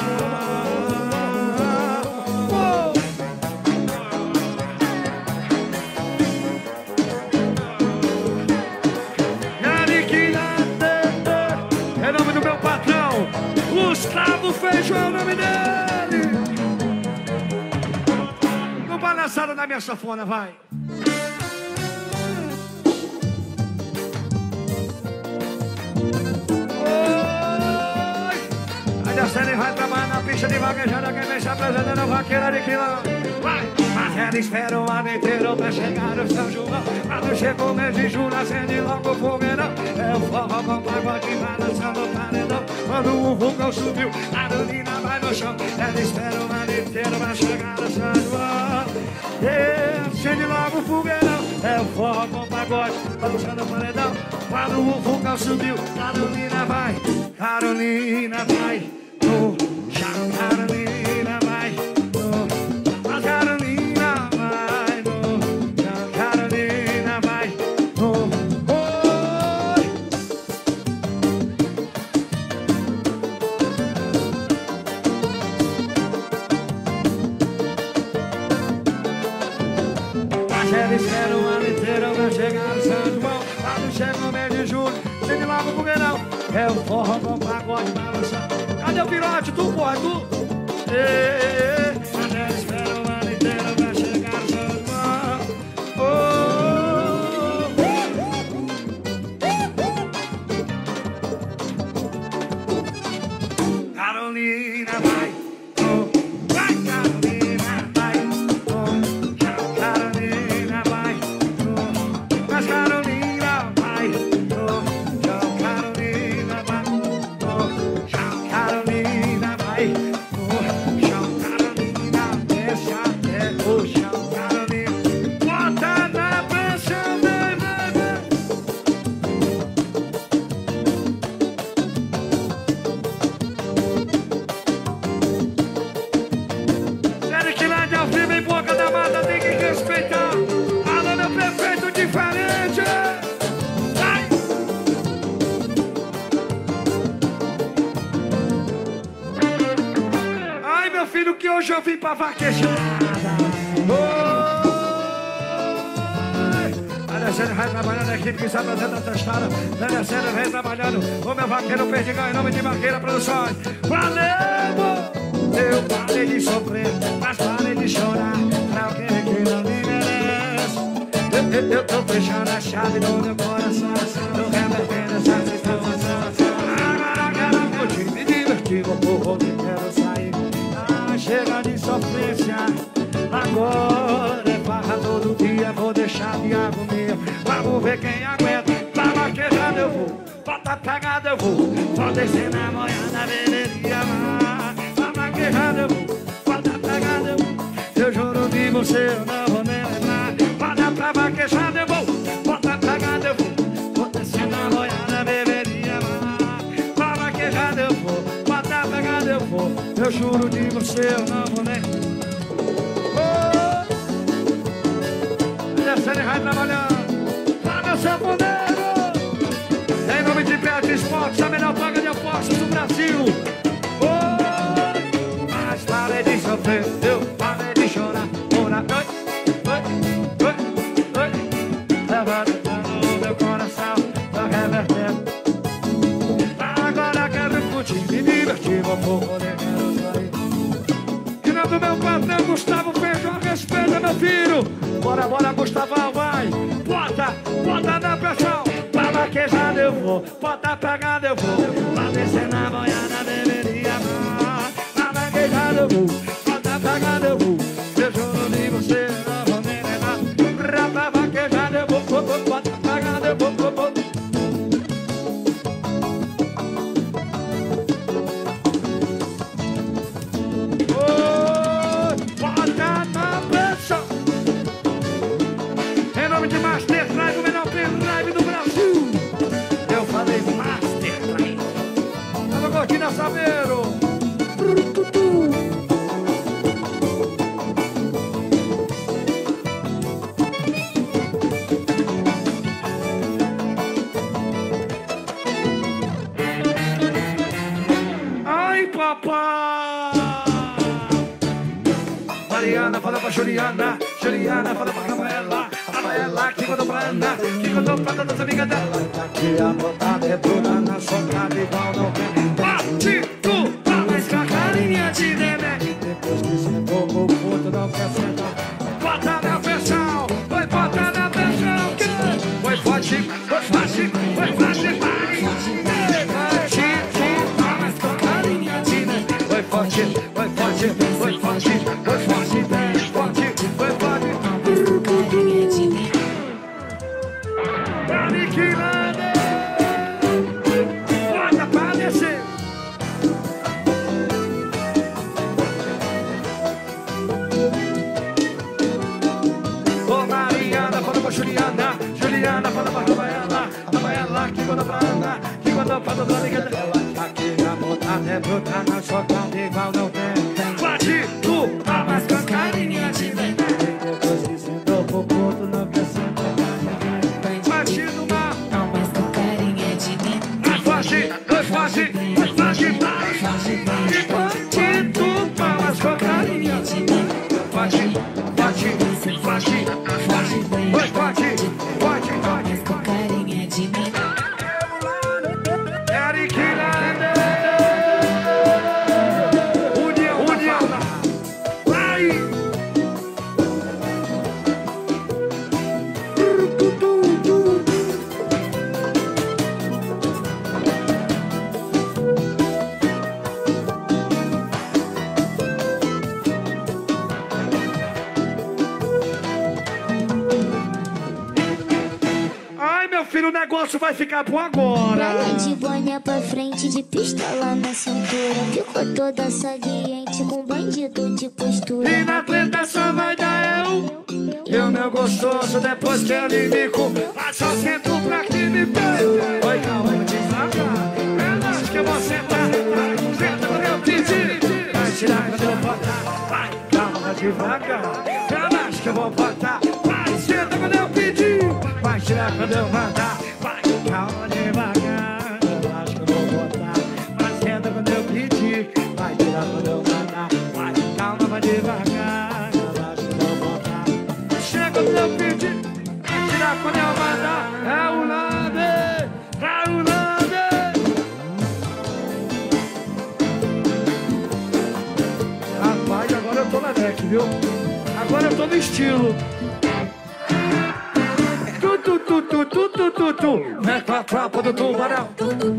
É o nome do meu patrão, Gustavo Feijão é o nome dele. No balançado da minha sanfona, vai. Oi! A série vai trabalhar na pista de vaquejada. Quem vem se apresentando vaqueira de quilão. Vai! Mas ela espera o ano inteiro pra chegar o São João. Quando chega o mês de julho, acende logo o fogueirão. É o forró com pagode balançando o paredão. Quando o vulcão subiu, a Carolina vai no chão. Ela espera o ano inteiro pra chegar o São João. É, acende logo o fogueirão. É o forró com pagode balançando o paredão. Quando o vulcão subiu, a Carolina vai. Carolina vai no chão. Carolina vai no... A Carolina vai no chão. Carolina vai no... Oi! Mas ela espera o ano inteiro pra chegar no São João. Quando chega o mês de julho, acende logo o fogueirão. É o forró com pagode balançando. Cadê o pirote? Tu, porra, tu? Ê, mas ela espera o ano inteiro pra chegar no São João. Oh, hoje eu vim pra vaquejada. Vai descendo, vai trabalhando, a equipe que se apresenta a testada. Vai descendo, vem trabalhando. O meu vaqueiro Perdigão, em nome de Vaqueira Produções. Valeu! Eu parei de sofrer, mas parei de chorar pra alguém que não me merece. Eu, eu, eu tô fechando a chave do meu coração, tô revertendo essa situação. Agora quero curtir, me divertir, vou por onde quero sair. Ah, chega de sofrência, agora é farra todo dia, vou deixar de agonia. Vamos ver quem aguenta, pra vaquejada eu vou, bota pegada eu vou, vou descer na moiada, beberia lá. Eu vou, bota pegada eu vou, eu juro de você eu não vou nem lembrar. Bota pra vaquejada eu vou, bota pegada eu vou, vou descer na moiada, beberia lá. Pra vaquejada eu vou, bota pegada eu vou, eu juro de você eu não vou nem. Oh! Descendo e vai trabalhando, para meu sanfoneiro. Em nome de P S Esportes, a melhor paga de apostas do Brasil. Parei de sofrer, eu parei de chorar. Ora, oi, oi, oi, oi. Levantando o meu coração, tô revertendo. Agora quero curtir, me divertir, vou por poder, quero sair. E não do meu patrão, Gustavo Feijão, respeita meu filho. Bora, bora, Gustavão, vai. Bota, bota na pressão. Pra vaquejada eu vou, bota pegada eu vou. Pra descer na boiada, beberia mais. Eu vou, bota pegada eu vou, eu juro de você não vou nem lembrar. Rapa vaquejada eu vou, vou, vou, bota pegada eu vou, vou, vou. Oh, bota na pressão. Em nome de Master Drive, o melhor pendrive do Brasil. Eu falei Master Drive. Tava curtindo a Saveiro. Mariana, fala pra Juliana, Juliana, fala pra Rafaela, Rafaela, que contou pra Ana, que contou pra todas as amigas dela. Que a botada é toda na soca de igual não tem. Bate tu, mas com a carinha de neném. Depois que sentou o puto não quer sentar. Bota na pressão, vai botar na pressão. Foi forte, foi forte, foi forte, vai. Mas com a carinha de neném. Foi forte, foi forte, foi forte, foi forte, bem forte, foi forte. Aniquilando, bota pra descer. Ô Mariana, fala pra Juliana, Juliana, fala pra Rafaela, Rafaela, que conta pra Ana, que conta pra toda a amiga dela. Aqui a botada é bruta, na socada igual não tem. Bate tu, mas com a carinha de neném. Depois que sentou pro ponto, não quer sentar. Bate no mar, mas com a carinha de neném. mais forte, mais forte, mais forte, mais forte. Bate tu, mas com a carinha de neném. Bate, bate, bate, bate, bate, bate, bate, bate. Com a carinha de neném. Eric Lander. União, União. Vai. Ai, meu filho, o negócio vai ficar bom agora. Vai de boné pra frente, de pistola na cintura. Ficou toda saliente com bandido de postura. E na treta só vai dar eu. E o meu gostoso, depois que ele me com, passa o centro pra que me pega. Oi, calma, devagar. Relaxa que eu vou sentar. Senta no meu pedido. Vai tirar quando eu botar. Vai, calma, devagar. Relaxa que eu vou botar. Vai, senta quando eu pedir. Vai tirar quando eu mandar. Vai, calma, devagar. Relaxa que eu vou botar. Vai, senta quando eu pedir. Vai tirar quando eu mandar. Vai, calma, vai eu pedi. Tirar quando eu mandar. É o Lande, é o Lande. Rapaz, agora eu tô na deck, viu? Agora eu tô no estilo. Tu, tu, tu, tu, tu, tu, tu, tu. Vem com a tropa do tubarão. Vem com a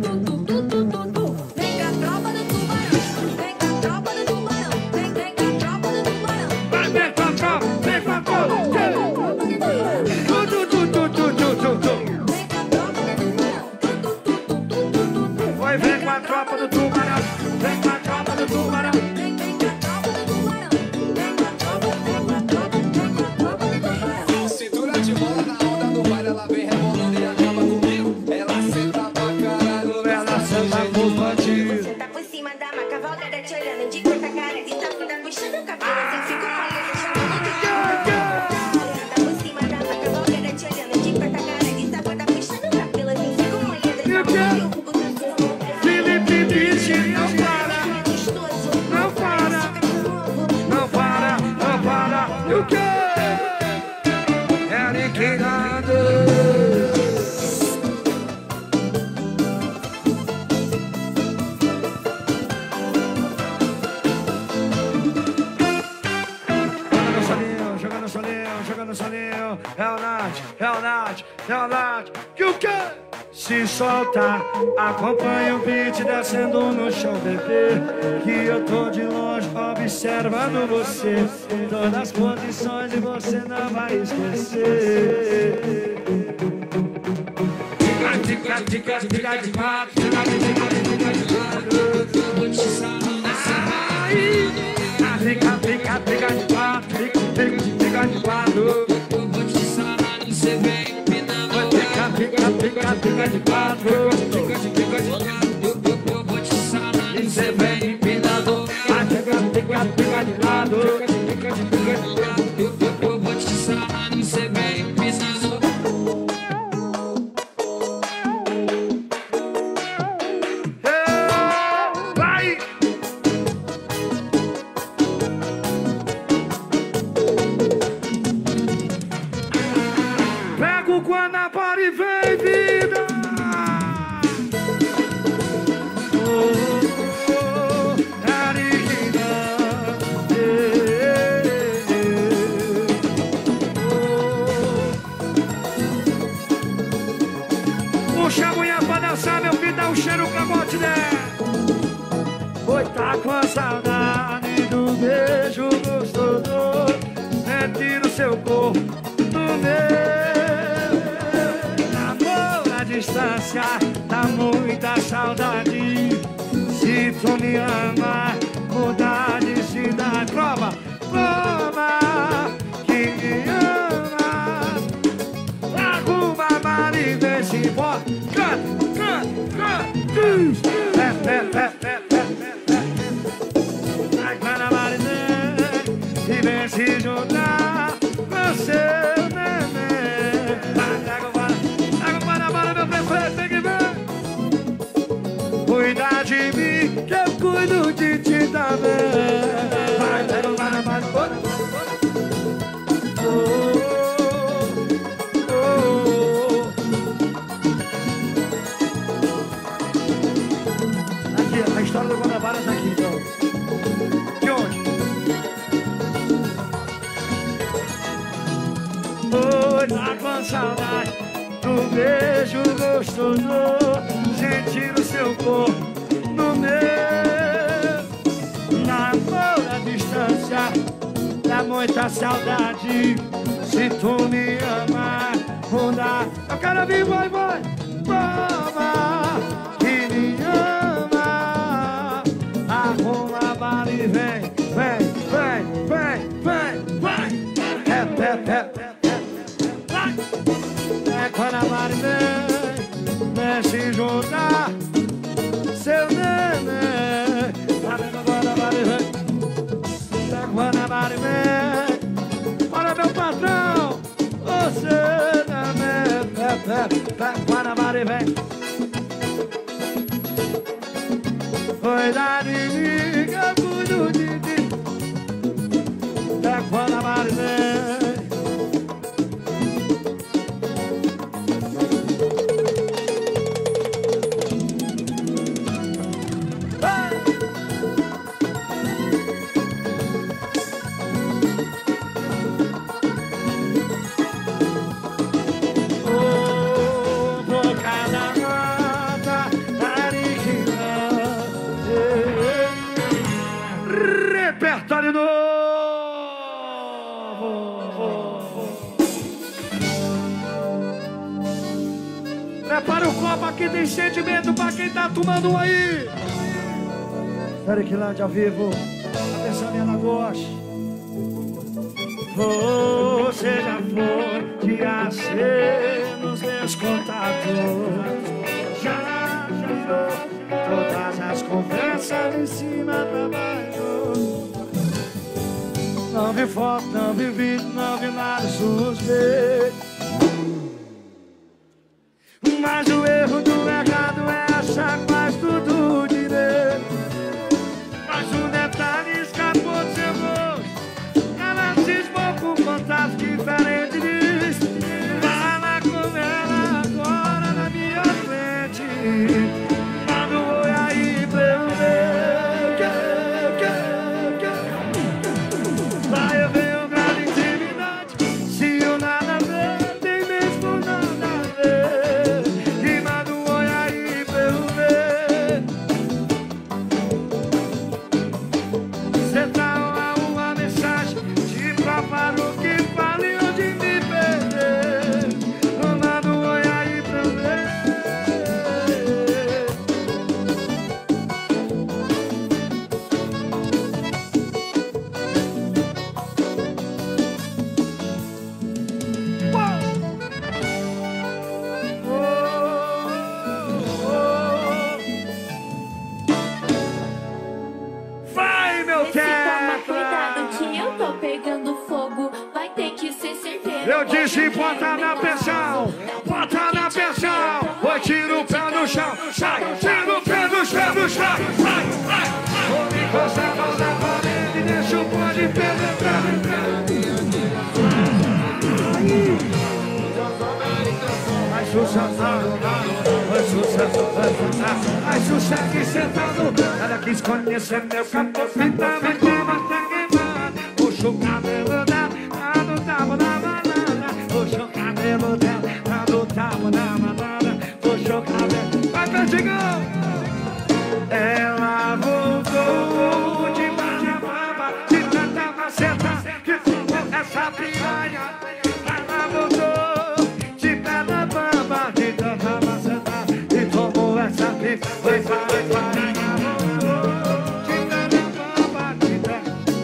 tropa do tubarão. Vem com a tropa do tubarão. Vem, vem com a tropa do tubarão. Vai, vem com a tropa, vem com a tropa. Tu, tu, tu, tu, tu, tu, tu, tu. Vem com a tropa do tubarão. Vai, vem com a tropa do tubarão. Vem com a tropa do tubarão. Vem, vem com a tropa do tubarão. Vem com a tropa, vem com a tropa, vem com a tropa do tubarão. Cintura de bola na onda do baile, ela vem rebolando e acaba comigo. Ela senta pra caralho, Ela senta pro bandido. Senta por cima da maca, volta te olhando de conta cara de tapuda, puxando o cabelo, assim fica olhando, chamando de senta por cima da maca, volta te olhando de conta cara de tapuda, puxando o cabelo, assim fica olhando, chamando Felipe Beach, não para, não para, não para, não para. E o quê? É liquidado. Joga no solinho, joga no solinho. É o Nath, é o Nath, é o Nath. Que o quê? Se solta, acompanha o beat descendo no chão, bebê. Que eu tô de longe observando você. Todas as posições e você não vai esquecer. Tica, tica, tica, tica de quatro. Tica, tica, tica de quatro. Vou te sanar. Fica, fica, fica de quatro. Fica, fica, fica de quatro. vou te sanar, você vem empinando. Fica, fica, fica, fica de quatro. Fica de fica de quatro, eu vou te sanar, E cê vem empinando. Fica, fica, fica de lado. fica de fica de quatro, eu vou te sanar, você vem empinando. Vai! Pega o Guanabara e vem, vida! Oh, oh, oh, Ariquina. Yeah, oh. Puxa a mulher pra dançar, meu filho, dá um cheiro pra bote dela. Oi, tá com a saudade do beijo gostoso. Sente no seu corpo, no meu. Amor à distância, dá muita saudade. Se tu me ama, mudar de cidade. Prova, prova que me ama. Arruma a mala e vem se embora. Canta, canta, canta. É, é, é, é, é. E vem se juntar com seu neném. Pega o bala, pega o bala, bala, meu prefeito, tem que ver. Cuida de mim, que eu cuido de ti também. Vai, pega o bala, bala, bala. Oh, oh, oh. Aqui, a história do Guanabara tá aqui, então. De onde? Oi, tá com saudade do beijo gostoso. Sentir o seu corpo no meu. Namoro à distância, dá muita saudade. Se tu me amar, mudar. Eu quero vir, vai, vai. Prova que me ama. Arruma a bala e vem, vem, vem, vem, vem, vem. É, é, é, é. É quando a Mari vem, vem se juntar, seu neném. Quando a Mari vem, é quando a Mari vem. Olha meu patrão, você também. É, é, é quando a Mari vem. Cuida de mim, que eu cuido de ti. É quando a Mari vem. Prepara o copo, aqui tem sentimento pra quem tá tomando um aí. Eriquilândia ao vivo. Atenção, minha Lagoas. Você já foi de A C nos meus contatos. Já virou todas as conversas em cima da baixo. Não vi foto, não vi vídeo, não vi nada suspeito. Mas o erro do errado é achar que faz tudo direito. Mas o detalhe escapou de seu rosto. Ela cismou com contato diferente disso. Fala com ela agora na minha frente. Manda um oi aí pra eu ver. Que, que, que. Vai eu ver o grau de intimidade. Se eu nada a ver, tem mesmo nada a ver. E manda um oi aí pra eu ver. Cê tá uma mensagem de prova no que faliu de me perder. Manda um oi aí pra eu ver. Vai, meu Vê se toma tetra! cuidado que eu tô pegando fogo. Vai ter que ser certeiro. Eu disse bota na pressão, bota na pressão. Oi, tira o pé no chão, sai, tira o pé no chão, no chão. Vai, vai, vou me encostar, causar corrente e deixa o pode penetrar. Ai, sucesso, ai, sucesso, ai, sucesso sentado. Ela quis conhecer meu capô, pintava e tava até queimada. Puxa o cabelo dela, tá no tabo da banana. Puxa o cabelo dela, tá no tabo da banana. Puxa o cabelo, vai, Cantigão. Ela voltou de Guanabara, de tanta maceta que ficou essa piranha. Ela voltou de pé na bamba, de tanta maceta e tomou essa pica. Vai, vai, vai. De pé na bamba, de pé.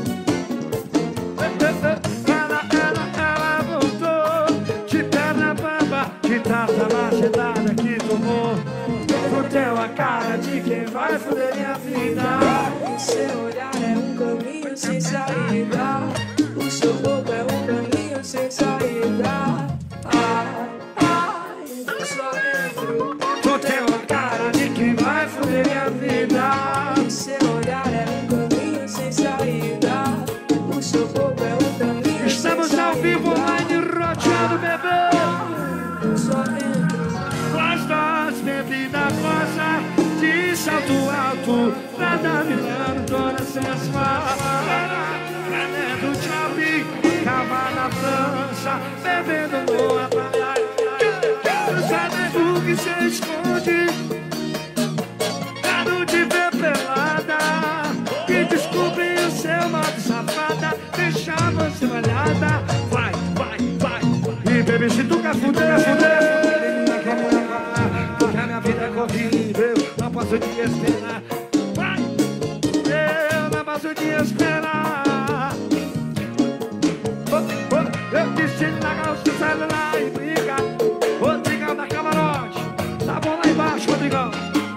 Ela, ela, ela voltou de pé na bamba, de tanta macetada que tomou. No teu a cara de quem vai foder minha vida. O seu olhar é um caminho sem saída. O seu corpo é um caminho sem saída. Ai, ai, eu só entro. Tu tem uma cara de quem vai foder minha vida. O seu olhar é um caminho sem saída. O seu corpo é um caminho Estamos sem ao saída. vivo online roteando, bebê. Eu só entro. Gostas, bebida rosa, de salto alto, nada Milano, toda sensual. Cané do shopping, cava na França, bebendo numa praia. Quero saber do que cê esconde. Quero te ver pelada e descobrir o seu modo safada. Deixar você malhada. Vai, vai, vai. E bebê, se tu quer fuder, fuder. Porque a minha vida é corrida, eu não posso te esperar. Vai, eu não posso te esperar. Oh, oh, eu disse largar o seu celular e briga. Rodrigão da Camarote, tá bom lá embaixo, Rodrigão.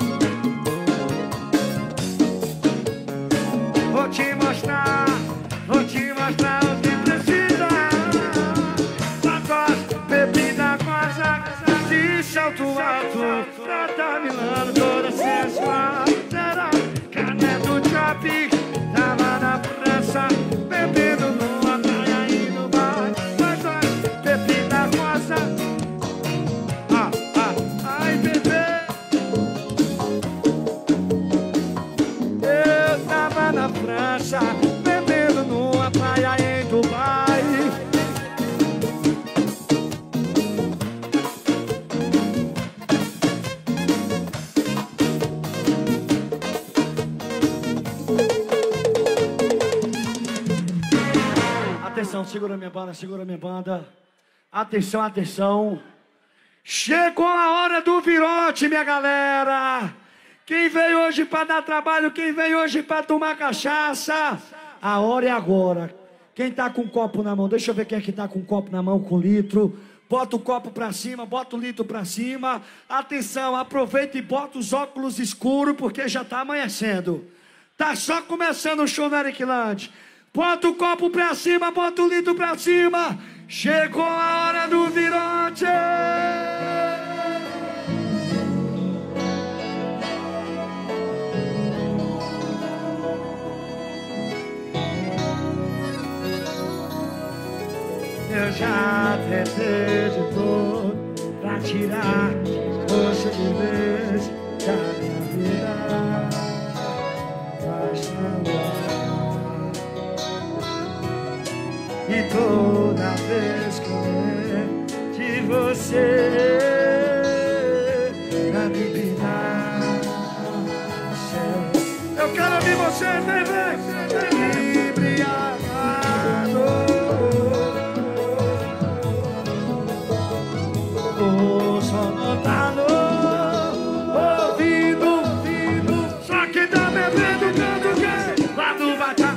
Vou te mostrar, vou te mostrar o que precisa. Pacote, bebida, coisa, de salto alto, prata Milano, toda sensual. Será cané do shopping, tava na França, bebendo numa praia e no bar. Pacote, bebida, coisa. Ah, ah, ai, bebê. Eu tava na França, bebendo numa praia em Dubai. Atenção, segura minha banda, segura minha banda. Atenção, atenção. Chegou a hora do virote, minha galera. Quem veio hoje para dar trabalho, quem veio hoje para tomar cachaça, a hora é agora. Quem tá com um copo na mão, deixa eu ver quem é que tá com um copo na mão, com litro. Bota o copo pra cima, bota o litro pra cima. Atenção, aproveita e bota os óculos escuros, porque já tá amanhecendo. Tá só começando o show da Ericland. Bota o copo pra cima, bota o litro pra cima. Chegou a hora do virote. Eu já tentei de tudo pra tirar você de vez da minha vida, mas não dá. E toda vez que eu lembro de você, na minha vida, eu quero ouvir você, vem, vem, embriagado. O som não tá no ouvido, ouvido. Só que tá bebendo canto que lá do batá.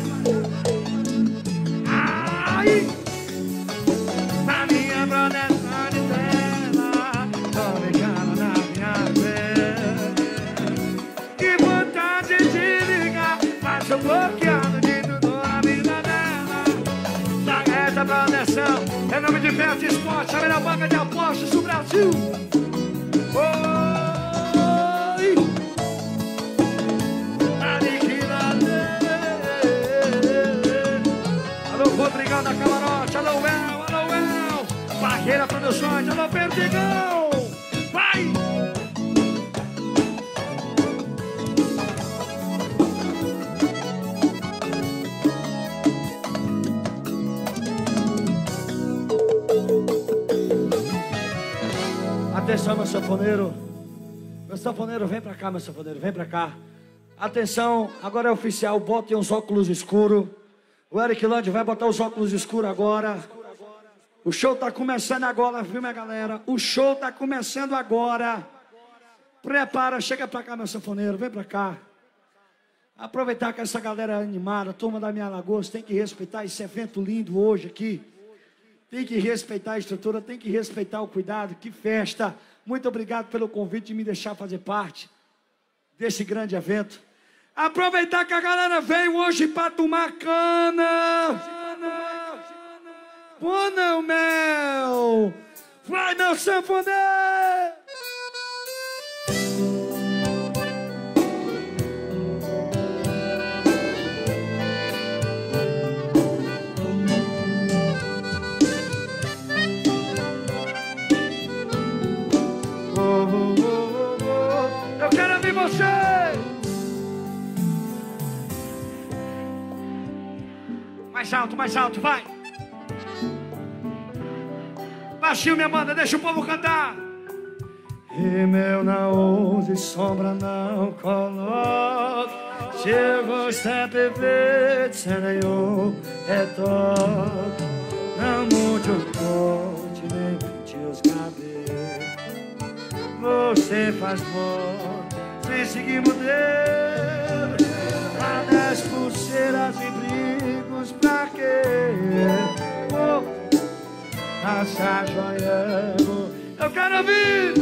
Ai, na minha proteção de tela, tô brincando na minha frente. Que vontade de ligar, mas eu bloqueado de tudo na vida dela. Só essa proteção é nome de Festa Esporte, a melhor banca de apostas do Brasil. Oi! Alô, Rodrigão da Camarote, alô, El, alô, El. Barreira Produções, alô, Perdigão. Vai! Atenção, meu sanfoneiro. Meu sanfoneiro, vem pra cá, meu sanfoneiro, vem pra cá. Atenção, agora é oficial, botem os óculos escuros. O Ericland vai botar os óculos escuros agora. O show tá começando agora, viu, minha galera? O show tá começando agora. Prepara, chega pra cá, meu sanfoneiro, vem pra cá. Aproveitar que essa galera é animada, turma da minha Alagoas, tem que respeitar esse evento lindo hoje aqui. Tem que respeitar a estrutura, tem que respeitar o cuidado. Que festa! Muito obrigado pelo convite de me deixar fazer parte desse grande evento. Aproveitar que a galera veio hoje para tomar cana. Pô, não, mel! Vai, meu sanfoneiro! Eu quero ouvir você! Mais alto, mais alto, vai! Baixinho, minha banda, deixa o povo cantar! Rímel não use, sombra não coloque. Se eu gostar de beber, sem nenhum retoque. Não mude o corte, nem pinte os cabelos. Você faz bom, sem seguir modelo. Há dez pulseiras e brincos pra quê? Oh, essa joia, eu quero ouvir.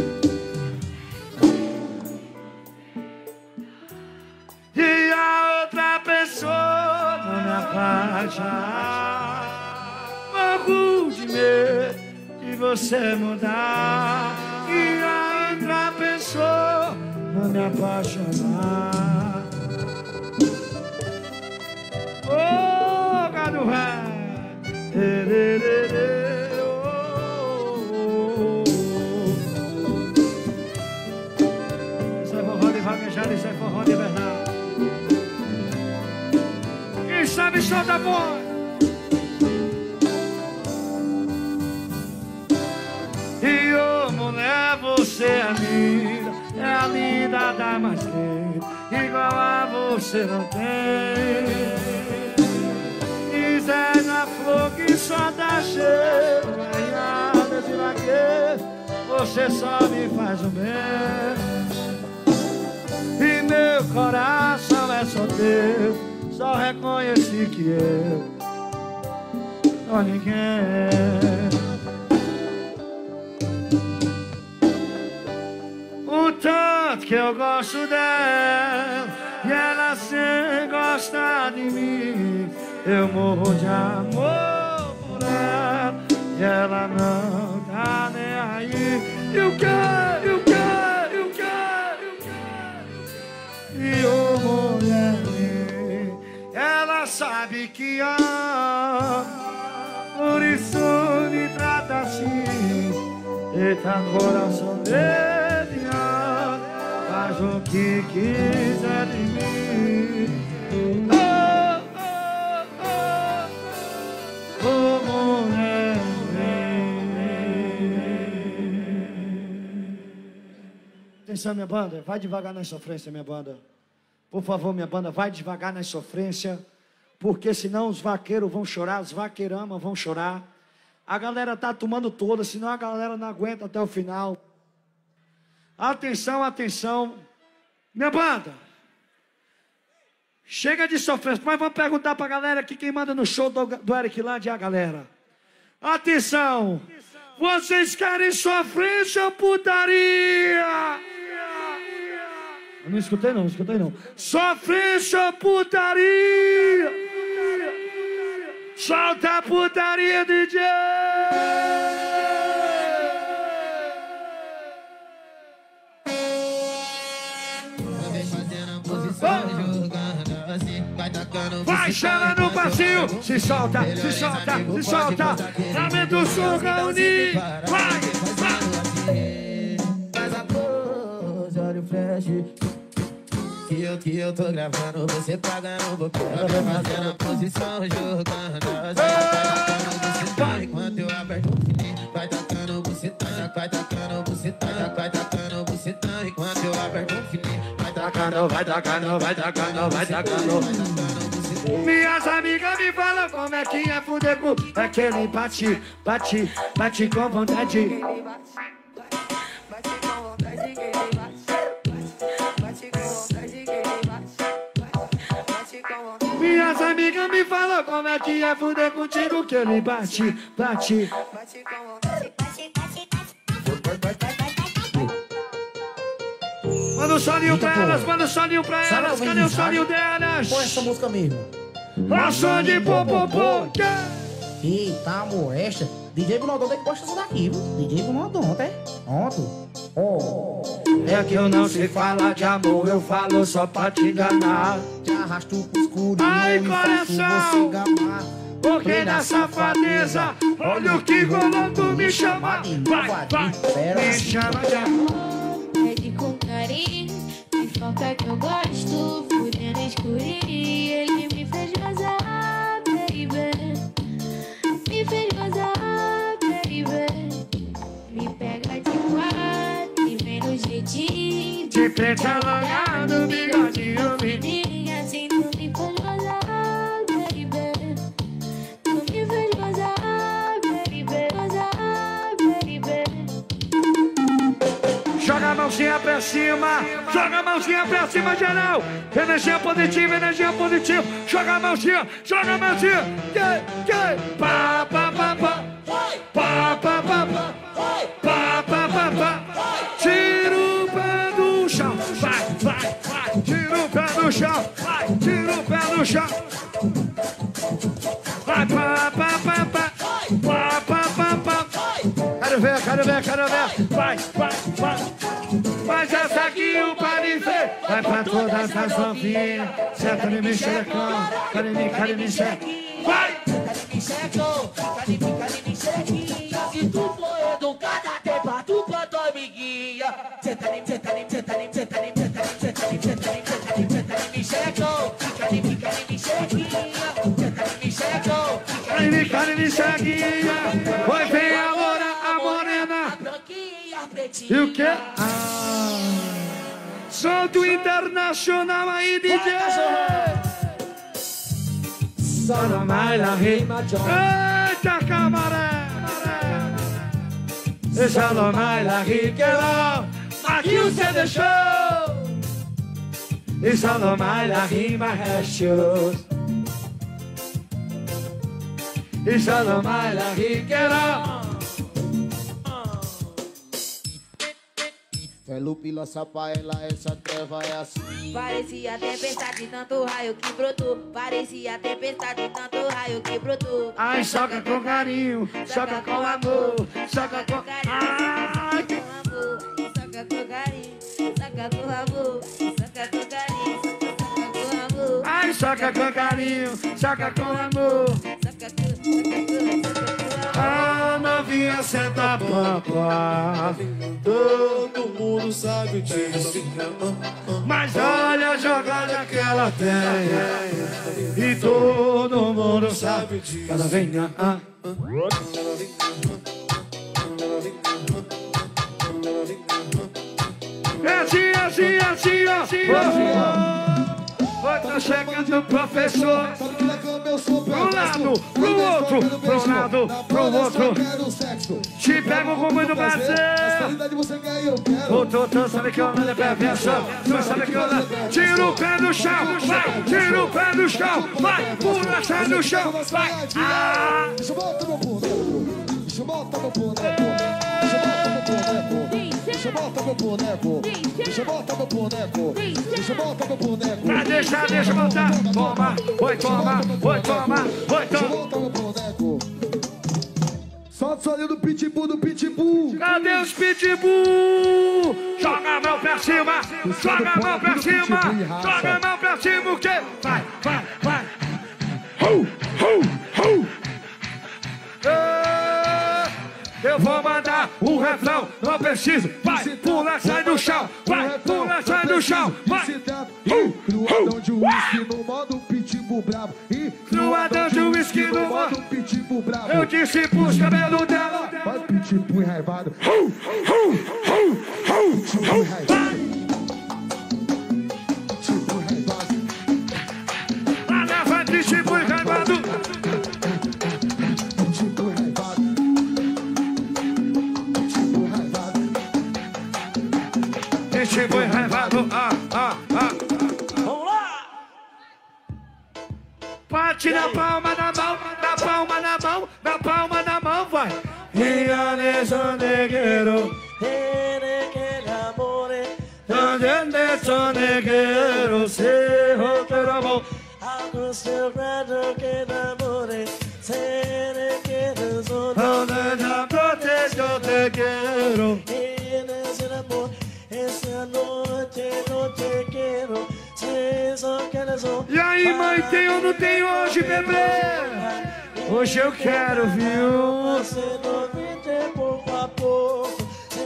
E a outra pessoa não me apaixonar. Morro de medo de você mudar. E a outra pessoa não me apaixonar. Oh, gado velho. Isso é forró de vaguejada, isso é forró de verdade. Quem sabe solta a voz. E ô mulher, você é linda, é a linda da mais linda, igual a você não tem. Inveja flor que só dá cheiro, ganhada de vaqueiro, você só me faz o bem. E meu coração é só teu. Só reconheci que eu sou ninguém. O tanto que eu gosto dela e ela sem gostar de mim. Eu morro de amor por ela e ela não tá nem aí. Eu quero, eu quero, eu quero, eu quero. E o mulher, ela sabe que ama, por isso me trata assim. Eita, coração dele ama, faz o que quiser de mim. Oh, oh, oh, oh, mulher. Atenção, minha banda, vai devagar na sofrência, minha banda. Por favor, minha banda, vai devagar na sofrência, porque senão os vaqueiros vão chorar, as vaqueiramas vão chorar. A galera tá tomando toda, senão a galera não aguenta até o final. Atenção, atenção. Minha banda, chega de sofrência, mas vamos perguntar pra galera aqui quem manda no show do, do Eric Land é a galera. Atenção, vocês querem sofrência ou putaria? Eu não escutei não, não escutei não. Sofrência ou putaria? Solta a putaria, D J! Vai, chama no passinho! Se solta, se solta, se solta! Aumenta o som, Raoni! Vai, vai! Faz a pose, olha o flash. Que eu, que eu tô gravando, você paga no boquete. Ela vai fazendo a posição, jogando as vai enquanto eu aperto o fininho. Vai tacando o bucetão, vai tacando o bucetão, vai tacando o bucetão. Enquanto eu aperto o fininho. Vai tacando, vai tacando, vai tacando, vai tacando. Minhas amigas me falam como é que é fuder com aquele bate, bate, bate com vontade. Minhas amigas me falam como é que é fuder contigo, que ele bate, bate. Manda um solinho pra elas, manda um solinho pra elas, cadê o solinho delas? Qual é essa música mesmo? A som de popopô. Eita, amor, esta. D J Bonodon tem que postar isso daqui, viu? D J Bonodon, tá? Pronto. Oh. É que eu não sei falar de amor, eu falo só pra te enganar. Te arrasto pro escuro, ai, eu coração, você gamar. Porque na safadeza, olha o que rolou, tu me chama. Vai, vai, me chama já. Pede com carinho, me falta que eu gosto. Fudendo escurinho, ele me fez gozar, baby. Me fez gozar, baby. Me pega de quatro e vem no jeitinho. De frente alongado, bigodinho, menino. Assim tu me fez gozar, baby. Tu me fez gozar, baby. Gozar, baby. Joga a mãozinha pra cima, joga a mãozinha pra cima, geral. Energia positiva, energia positiva. Joga a mãozinha, joga a mãozinha. Yeah, yeah. Pá, pá, pá, pá. Pá, pá, pá, pá. Pá, pá, pá, pá. Tira o pé do chão. Vai, vai, vai. Tira o pé do chão. Vai, tira o pé do chão. Vai, pá, pá, pá, pá. Pá, pá, pá, pá. Quero ver, quero ver, quero ver. Vai, vai, vai. Mas essa aqui o pare ver. Vai pra todas as novinhas. Senta em mim, xerecão. Cara em mim, cara em mim, xerecão. Vai! Senta em mim, xerecão. Cara em mim, cara em mim, xerequinha. Se tu for educada, tem pra tu pra tua amiguinha. Senta em mim, senta em mim, senta em mim, senta em mim, senta em mim, senta em mim, senta em mim, senta em mim, senta em mim, xerecão. Cara em mim, cara em mim, xerequinha. Senta em mim, xerecão. Cara em mim, cara em mim, xerequinha. Vai, vem a loura, a morena. E o quê? Ah, solto internacional aí, D J. Só mais la rima, John. Eita, camaré. Deixando mais la riqueirão. Aqui você deixou. Deixando mais la rima restos. Deixando mais la riqueirão. É Lupe, lança pra ela, essa treva é assim. Parecia tempestade, tanto raio que brotou. Parecia tempestade, tanto raio que brotou. Ai, soca com carinho, soca com amor, soca com carinho. Ai, com amor, soca com carinho, soca com amor, soca com carinho, soca com amor. Ai, soca com carinho, soca com amor. Soca com, soca com, soca com amor. A novinha senta pampa. Todo mundo sabe disso. Mas olha a jogada que ela tem. E todo mundo sabe disso. Ela vem, ah, é assim, assim, assim, assim, vai tá chegando o professor. Pro lado, pro outro, pro lado, pro outro. Te pego com muito prazer. O Totô sabe que eu não é perverso. Tu sabe que eu não. Tira o pé do chão, vai. Tira o pé do chão, vai. Pula, sai do chão, vai. Ah. Deixa eu botar meu boneco. Deixa eu botar meu boneco. Deixa eu botar meu boneco. Deixa eu botar meu boneco. Deixa eu botar meu boneco. Vai deixar, deixa eu botar. Toma, vai, toma, vai, toma, vai, Deixa eu toma. botar meu boneco. Solta o solinho do pitbull, do pitbull. Cadê os pitbull? Joga a mão pra cima, joga a mão pra cima, joga a mão pra cima, o quê? Vai, vai, vai. Hu, hu, hu. Eu vou mandar um refrão, não preciso. Vai, pula, sai do chão. Vai, pula, sai do chão. Vai. Cruadão de whisky no modo pitbull bravo. Cruadão de whisky no modo pitbull bravo. Eu disse pros cabelos dela. Vai, pitbull enraivado. Pitbull enraivado. Pitbull enraivado. Lá na frente, pitbull enraivado. Pitbull enraivado, ah, ah, ah. Vamos lá! Bate na palma da mão, na palma da mão, na palma da mão, vai! Rio de Janeiro, donde Janeiro, Cerro do Amor. Donde já protejo, te quero. Essa noite não te quero, se só queres um. E aí, mãe, tem ou não tem hoje, bebê? Hoje eu quero, viu? Você não me tem pouco a pouco.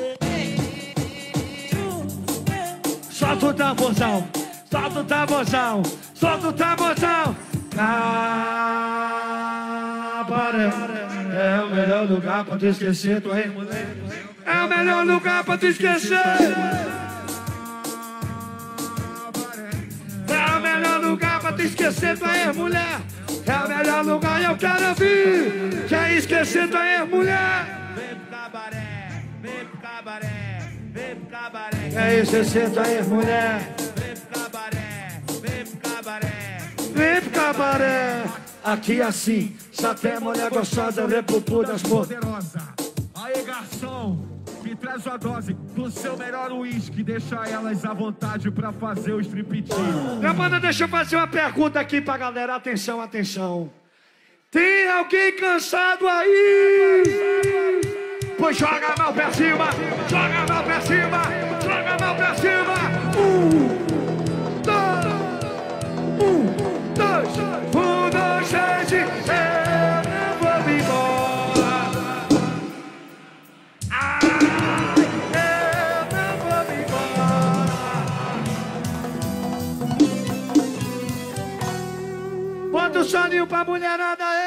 Solta o tamborzão, solta o tamborzão, solta o tamborzão. Cabaré é o melhor lugar pra te esquecer, tu aí, moleque. É o melhor lugar pra te esquecer. É o melhor lugar pra te esquecer, tu aí, mulher. É o melhor lugar e eu quero ouvir. Quer esquecer, tu aí, mulher. Vem pro cabaré, vem pro cabaré, vem pro cabaré. Quer esquecer, tu aí, mulher. Vem pro cabaré, vem pro cabaré, vem pro cabaré. Aqui assim, só tem mulher gostosa, repupu das poderosas. Aí, garçom, me traz uma dose do seu melhor uísque. Deixa elas à vontade pra fazer o striptease. Meu mano, deixa eu fazer uma pergunta aqui pra galera. Atenção, atenção. Tem alguém cansado aí? Pois joga a mão pra cima, joga a mão pra cima, joga a mão pra cima. Um, dois, um, dois, um, dois, três, eu não vou me embora. Ai, eu não vou me embora. Bota o soninho pra mulherada aí.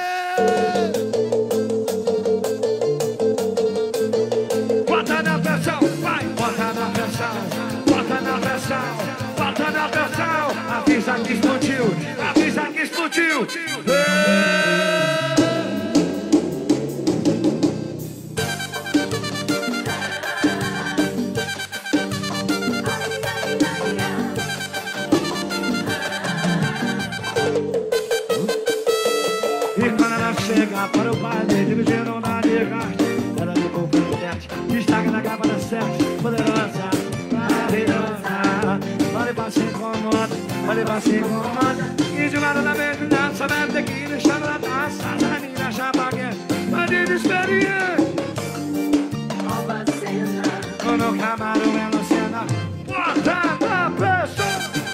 Bota na pressão, vai, bota na pressão, bota na pressão, bota na pressão. Avisa que explodiu, avisa que explodiu. Ei! Olha pra segunda. E de lado da mesa, não sabe tequila, deixando na taça. A menina chapagueira, mas inexperiente. Nova cena. Quando o camarão é na cena, bota na pressão.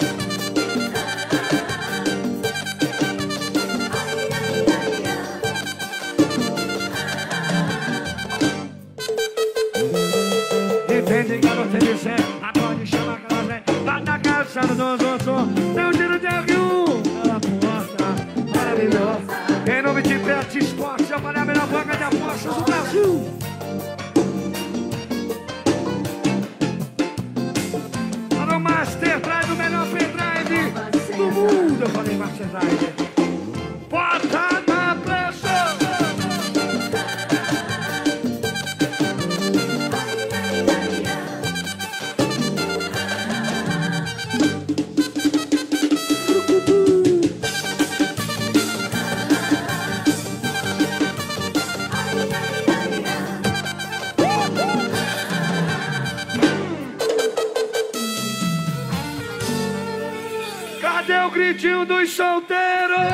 Entende, garota de cé, agora chama aquela vem. Vai na calçada do Zorzô, tem um giro de R um. Ela mostra, maravilhosa. Em nome de Bet Esportes, eu falei a melhor banca de apostas do Brasil. Alô, Master, traz o melhor pendrive do mundo. Eu falei Master Drive. Bota na pressão. Cadê o gritinho dos solteiros?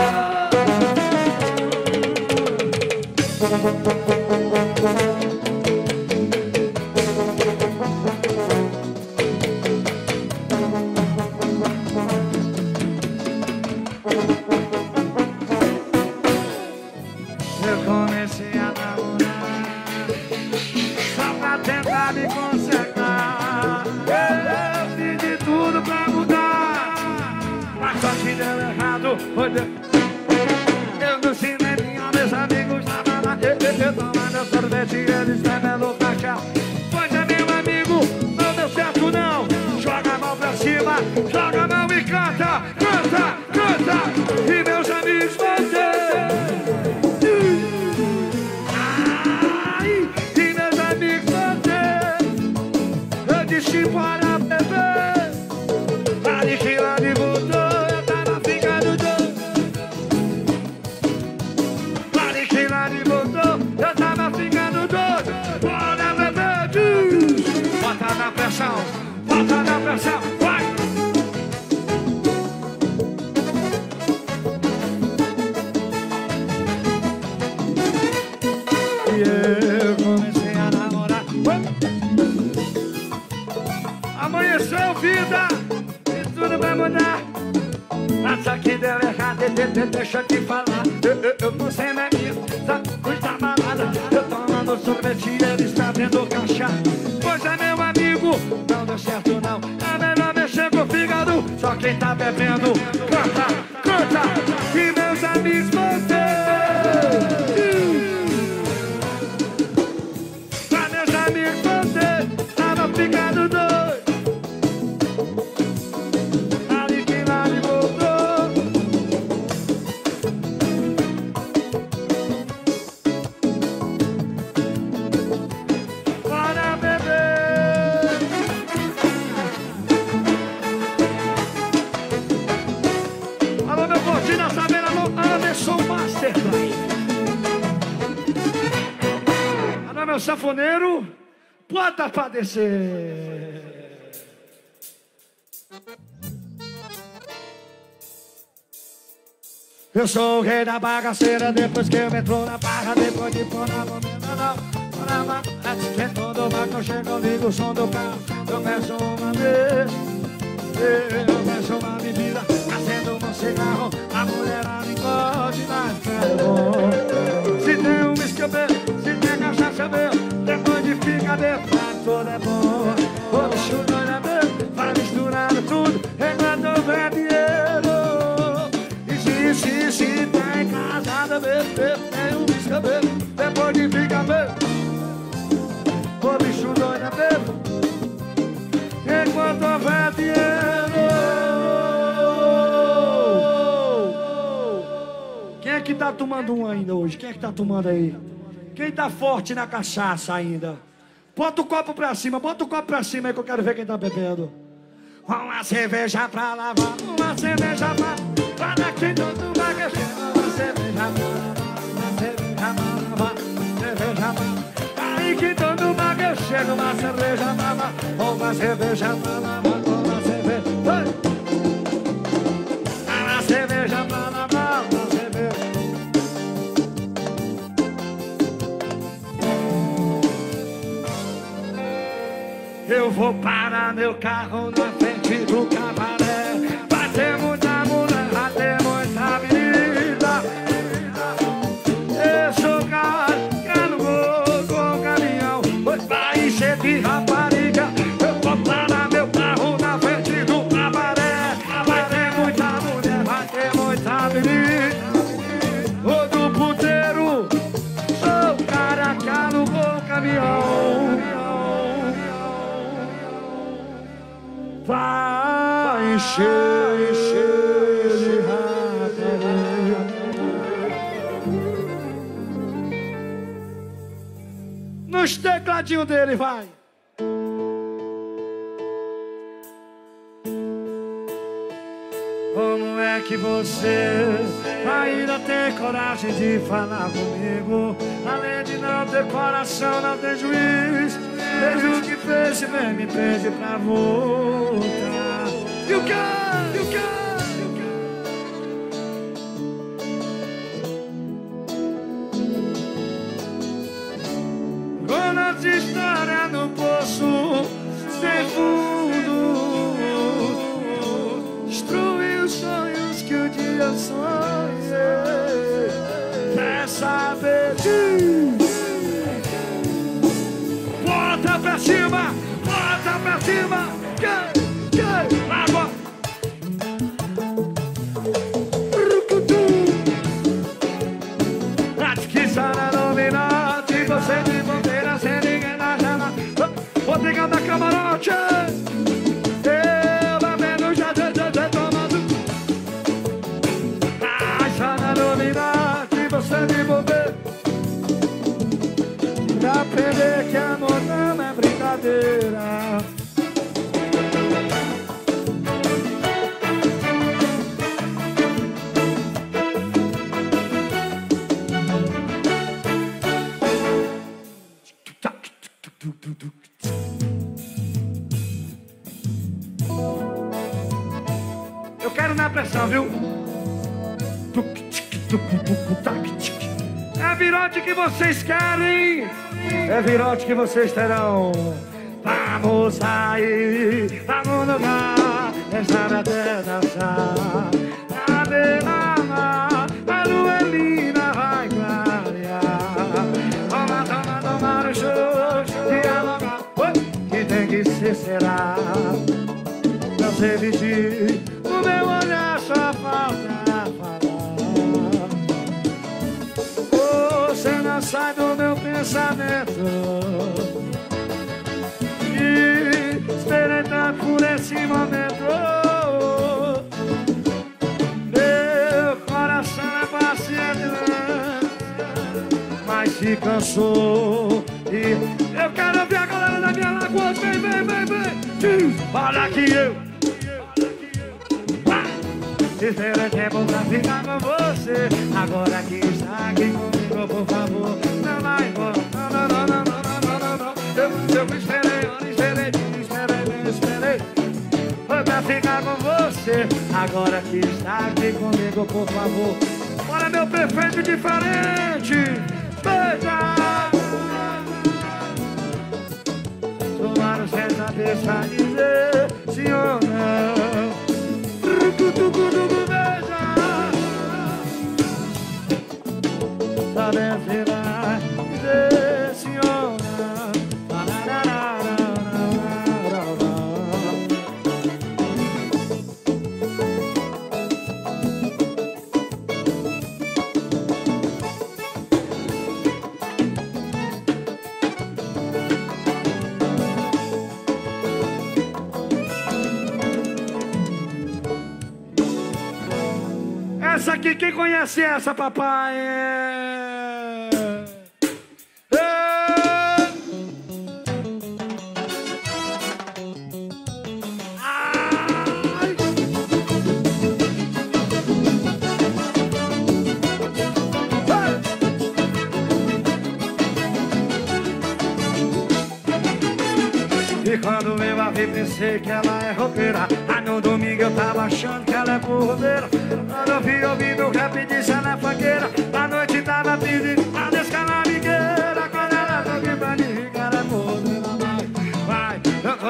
Eu comecei a namorar só pra tentar me consertar. Eu fiz de tudo pra mudar, mas só que deu errado. Eu no cineminha, meus amigos estavam lá. Eu, eu, eu tomando sorvete, eles bebendo cachaça. Pois é, meu amigo, não deu certo não. Joga a mão pra cima, joga a mão e canta, canta, canta. E meus amigos vão ter. Ai, e meus amigos vão ter. Eu disse bora beber. Vale que lá me voltou, eu tava ficando doido. Vale que lá me voltou, eu tava ficando doido. Bora beber, bota na pressão, bota na pressão, vai! E eu comecei a namorar. Amanheceu, vida! Tudo vai mudar. Mas aqui deu errado, deixa eu te falar. Eu, eu, eu não sei mais isso, só custa balada. Eu tomando sorvete, ele está vendo cachaça. Pois é, meu amigo, não deu certo não. É melhor mexer com o fígado, só quem tá bebendo. Canta, canta, e meus amigos vão ter. Pra meus amigos vão ter, tava ficando doido. Meu sanfoneiro, bota pra descer. Eu sou o rei da bagaceira, depois que eu entro na barra, depois de pôr na momenta, não. Na mão, quem todo banco eu chego, eu ligo o som do carro. Eu peço uma vez, eu peço uma bebida, acendo um cigarro, a mulherada engorde na cara. Se tem um whisky, eu bebo, se tem cachaça, eu bebo, depois de ficar defado, tudo é bom. O bicho doido é meu, vai misturando tudo, enquanto houver dinheiro. E se, se, se tá em casa, eu bebo, bebo, tem um whisky, eu bebo, depois de ficar bebo. O bicho doido é bebo, enquanto houver dinheiro. Quem é que tá tomando um ainda hoje? Quem é que tá tomando aí? Quem tá forte na cachaça ainda? Bota o copo pra cima, bota o copo pra cima aí que eu quero ver quem tá bebendo. Uma cerveja pra lavar, uma cerveja pra... Para quem todo bagaceiro, uma cerveja pra lavar, uma cerveja pra lavar, cerveja pra... Aí que todo bagaceiro, uma cerveja pra lavar, uma cerveja pra lavar, uma cerveja... Eu vou parar meu carro na frente do cabaré. Vai ter muita mulher, vai ter muita menina. Eu sou cara, cara no gol com o caminhão. Pois vai encher de rapariga. Eu vou parar meu carro na frente do cabaré. Vai ter muita mulher, vai ter muita menina. Ô do puteiro, sou cara, cara no gol com o caminhão. Vai encher, encher de rapariga. Nos tecladinhos dele, vai. Como é que você ainda tem coragem de falar comigo? Além de não ter coração, não tem juiz. Veja o que fez e vem me pede pra voltar. E o que? E o que? Com nossa história no poço sem fundo, destruiu os sonhos que um dia sonhei. Quer saber disso? Bota pra cima, bota pra cima. Que, que, água. Acho que será dominante. Você de bandeira sem ninguém na janela. Vou pegar da camarote. Eu bebendo já, já, já, já tomando. Ai, será dominante. Você de bandeira. Pra aprender que amor não é brincadeira. Eu quero na pressão, viu? É virote que vocês querem. É virote que vocês terão. Vamos sair, vamos lugar, deixar até dançar. A beira-mar, a Luelina vai clarear. Toma, toma, tomar o show, dialogar. Que tem que ser, será. Não sei vestir, o meu olhar só falta falar. Você não sai do meu pensamento. E esperei tanto por esse momento. Meu coração é paciente, mas se cansou. E eu quero ver a galera da minha lagoa. Vem, vem, vem, vem. Olha que eu esperei tempo pra ficar com você. Agora que está aqui comigo, por favor, não vai embora. Não, não, não, não, não, não, não, não. Eu, eu me esperei, eu me esperei, me esperei, me esperei. Foi pra ficar com você. Agora que está aqui comigo, por favor. Bora, meu perfeito diferente. Beija. Tomaram sem saber pra dizer sim ou não. Tudo beija. Sabendo se vai dizer sim ou não. Essa aqui, quem conhece essa, papai? É... É... Ai. E quando eu a vi, pensei que ela é roqueira. Aí no domingo eu tava achando que ela é porrodeira. Quando eu vi ouvindo o rap, disse ela é funkeira. À noite tava pedindo a descalar ligueira. Quando ela toca pra mim, ela é porrodeira. Vai, vai,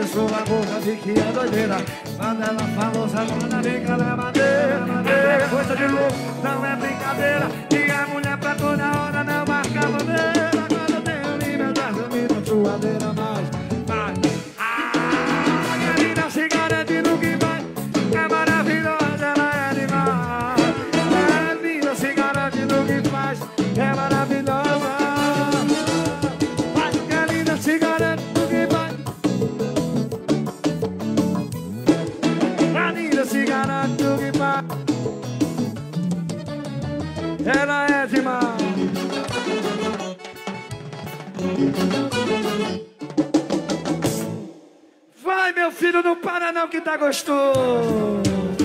de sua boca vi que é doideira. Quando ela falou, Savana, vem que ela é madeira. É coisa de louco, não é brincadeira. E a mulher pra toda hora não marca a bandeira. Quando eu tenho liberdade, eu me dou suadeira mais, mais. Ah, minha vida se garante no que vai. É maravilhosa, ela é demais. Minha vida se garante no que faz. É maravilhosa. Mas minha vida se garante no que vai. A vida se garante no que faz. Ela é demais. Vai, meu filho, não para não que tá gostoso.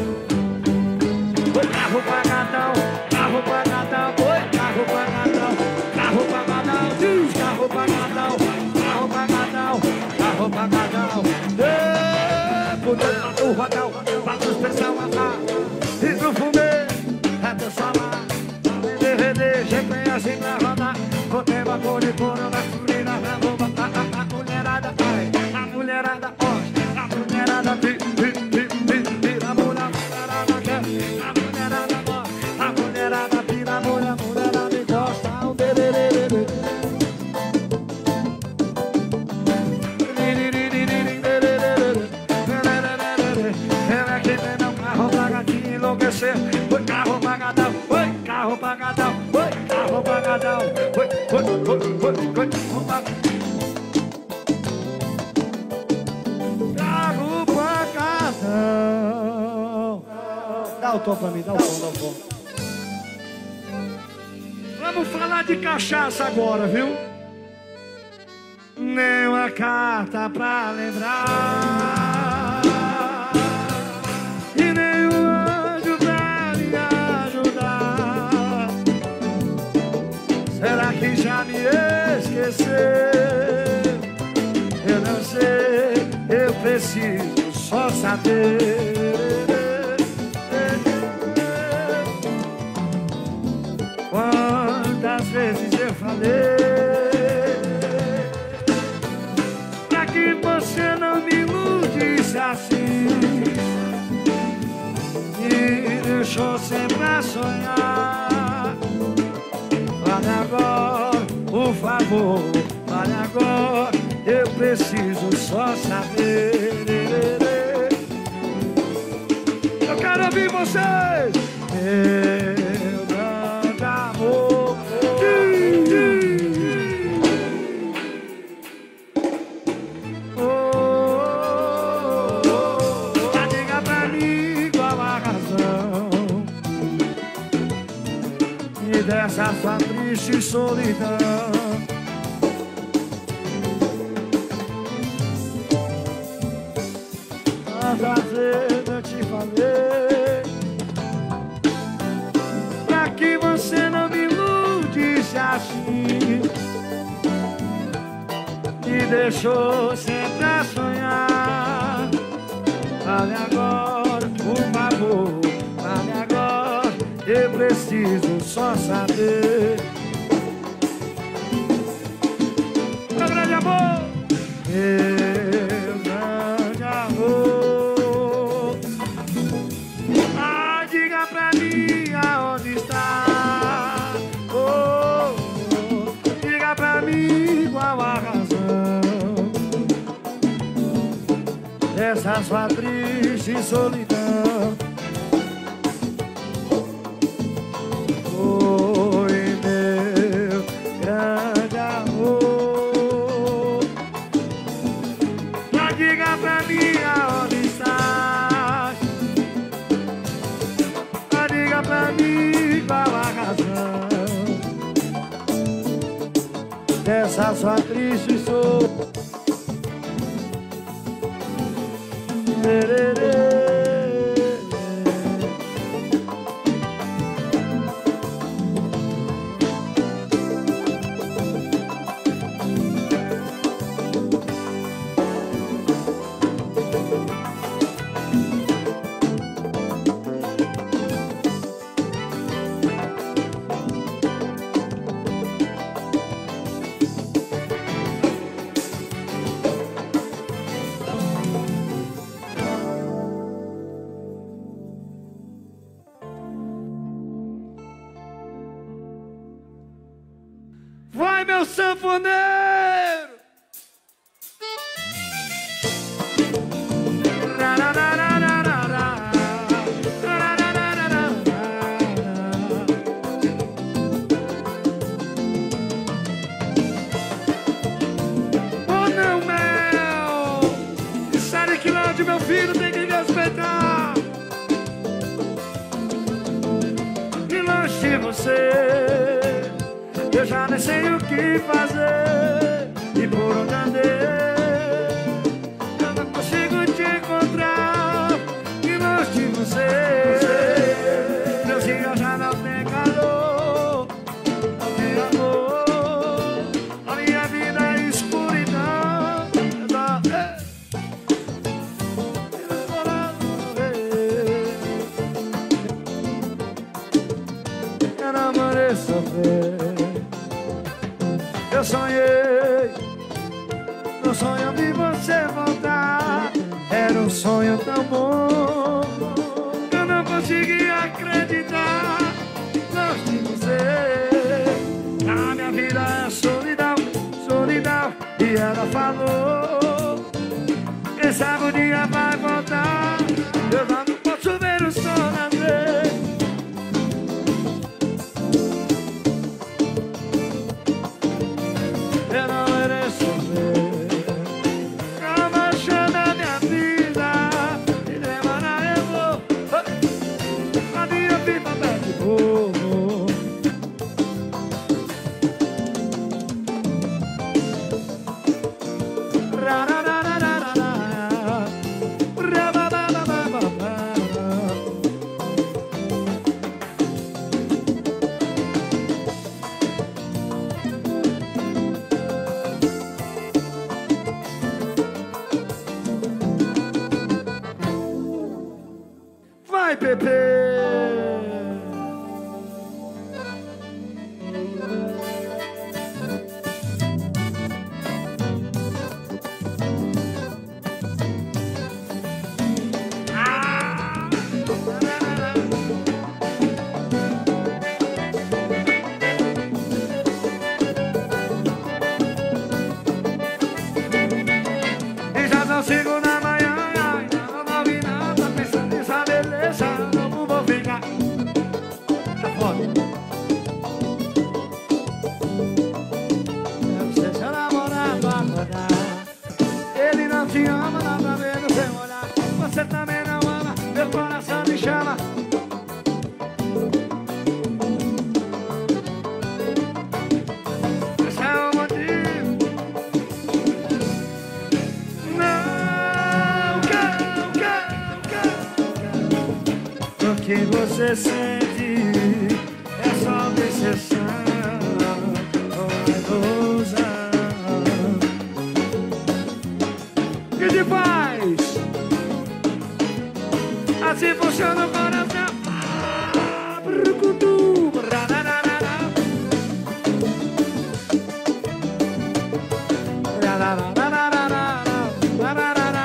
Oi, carro pagadão, carro pagadão. Oi, carro pagadão, carro pagadão. Diz, carro pagadão, carro pagadão, carro pagadão. Ê, puta, o rodão, bate os pressão a mar. E no fumê, até solar. D V D, G P S pra rodar. Botei vapor de couro na subida, na bomba. A, a, a mulherada vai, a mulherada hoje. A mulherada pi, pi, pi, pi, pi. A mulherada quer, a mulherada gosta. A mulherada pira, a mulher, a mulherada encosta. O dererê. Ela que vem no carro pra gatinho enlouquecer. Oi, carro pagadão, oi, carro pagadão, oi, carro pagadão, oi, oi, oi, oi, oi, carro pagadão. Dá o tom pra mim, dá o tom, dá o tom. Vamos falar de cachaça agora, viu? Nem uma carta pra lembrar. E nem um anjo pra me ajudar. Será que já me esqueceu? Eu não sei, eu preciso só saber. Quantas vezes eu falei pra que você não me iludisse assim, me deixou sempre a sonhar. Fale agora, por favor, fale agora, eu preciso só saber. Eu quero ouvir vocês. Meu grande amor. Oh, oh, oh. Diga pra mim qual a razão e dessa sua triste solidão. Quantas vezes eu te falei pra que você não me iludisse assim, me deixou sempre a sonhar. Fale agora, por favor, fale agora, eu preciso só saber. Meu grande amor, meu grande amor, ah, diga pra mim aonde está. Oh, oh, diga pra mim qual a razão dessa sua triste solidão. Oi, meu grande amor, mas diga pra mim aonde estás. Mas diga pra mim qual a razão dessa sua triste solidão. sanfoneiro. Oh não, Mel, sério que lá de meu filho tem que respeitar. E longe de você eu já nem sei o que fazer. E por onde andei eu não consigo te encontrar. E longe de você meus dias já não tem calor, não tem amor. A minha vida é escuridão. Eu não mereço sofrer. Eu sonhei, no sonho vi você voltar. Era um sonho tão bom, eu não consegui acreditar. Longe de você, a minha vida é solidão, solidão. E ela falou, quem sabe o dia vai voltar. Eu já não posso ver o sol nascer. Eu não mereço ver como chama minha vida. E demora eu vou, a minha vida vai de boa. Vai, Pepe! E já são cinco da manhã, ainda não vi nada, pensando nessa beleza, não vou ficar. Tá foda. Deve ser seu namorado acordar. Ele não te ama, dá pra ver no seu olhar. Você também não ama, meu coração me chama. Esse é o motivo. O que você sente é só obsessão ou ilusão. Que te faz? Assim funciona o coração. Ah, brucutu, rararara. Rararara, rararara.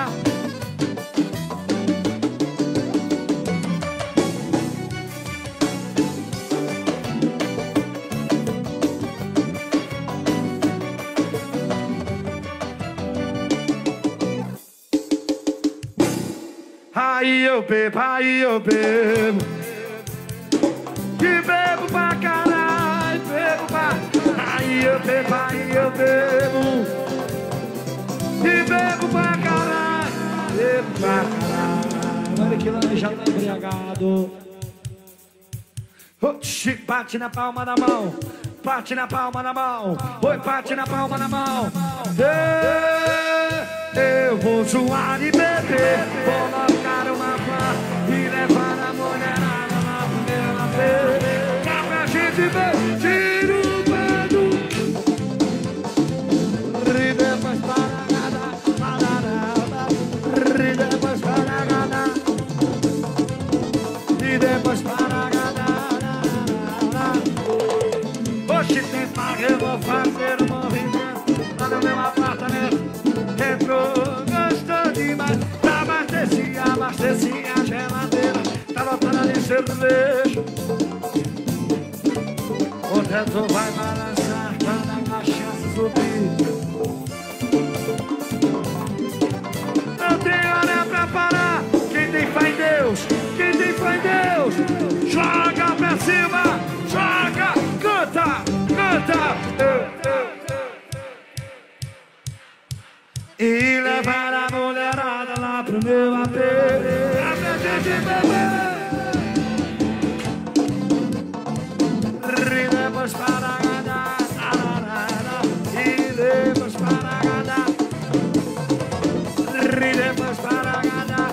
Aí eu bebo, aí eu bebo. Que bebo pra caralho, bebo pra... Aí eu bebo, aí eu bebo. Que bebo pra caralho, bebo pra caralho. Olha que laranja tá embriagado. Oxi, bate na palma da mão. Bate na palma da mão. Oi, bate na palma da mão. Eu vou zoar e beber, colocar uma flor e levar a mulherada lá pro meu apê. Dá pra gente ver, tira o dedo. E depois paragada, pararada. E depois paragada. E depois paragada. Hoje tem paga, eu vou fazer um movimento lá no meu apartamento. Entrou, gostou demais, tá mais desse ar. cima, joga, canta, canta. E levar a mulherada lá pro meu A P. A gente beber. Riremos para ganhar. Riremos para ganhar. Riremos para ganhar.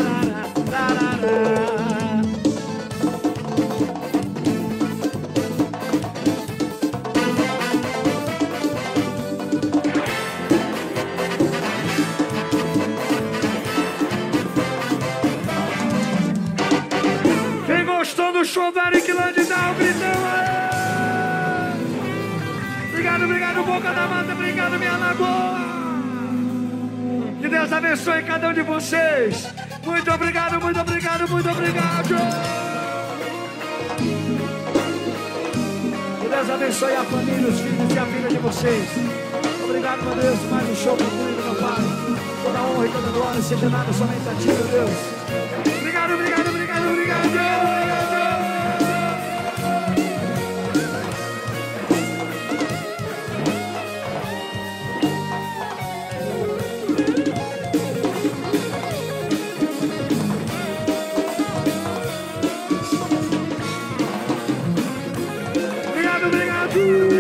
Quem gostou do show da Eric Land, dá um gritão aí! Obrigado, obrigado, Boca da Mata, obrigado, minha lagoa! Que Deus abençoe cada um de vocês! Muito obrigado, muito obrigado, muito obrigado! Que Deus abençoe a família, os filhos e a filha de vocês! Obrigado, meu Deus, mais um show concluído, meu Pai! Toda honra e toda glória seja dada somente a Ti, meu Deus! Obrigado, obrigado, obrigado, obrigado! Obrigado, obrigado!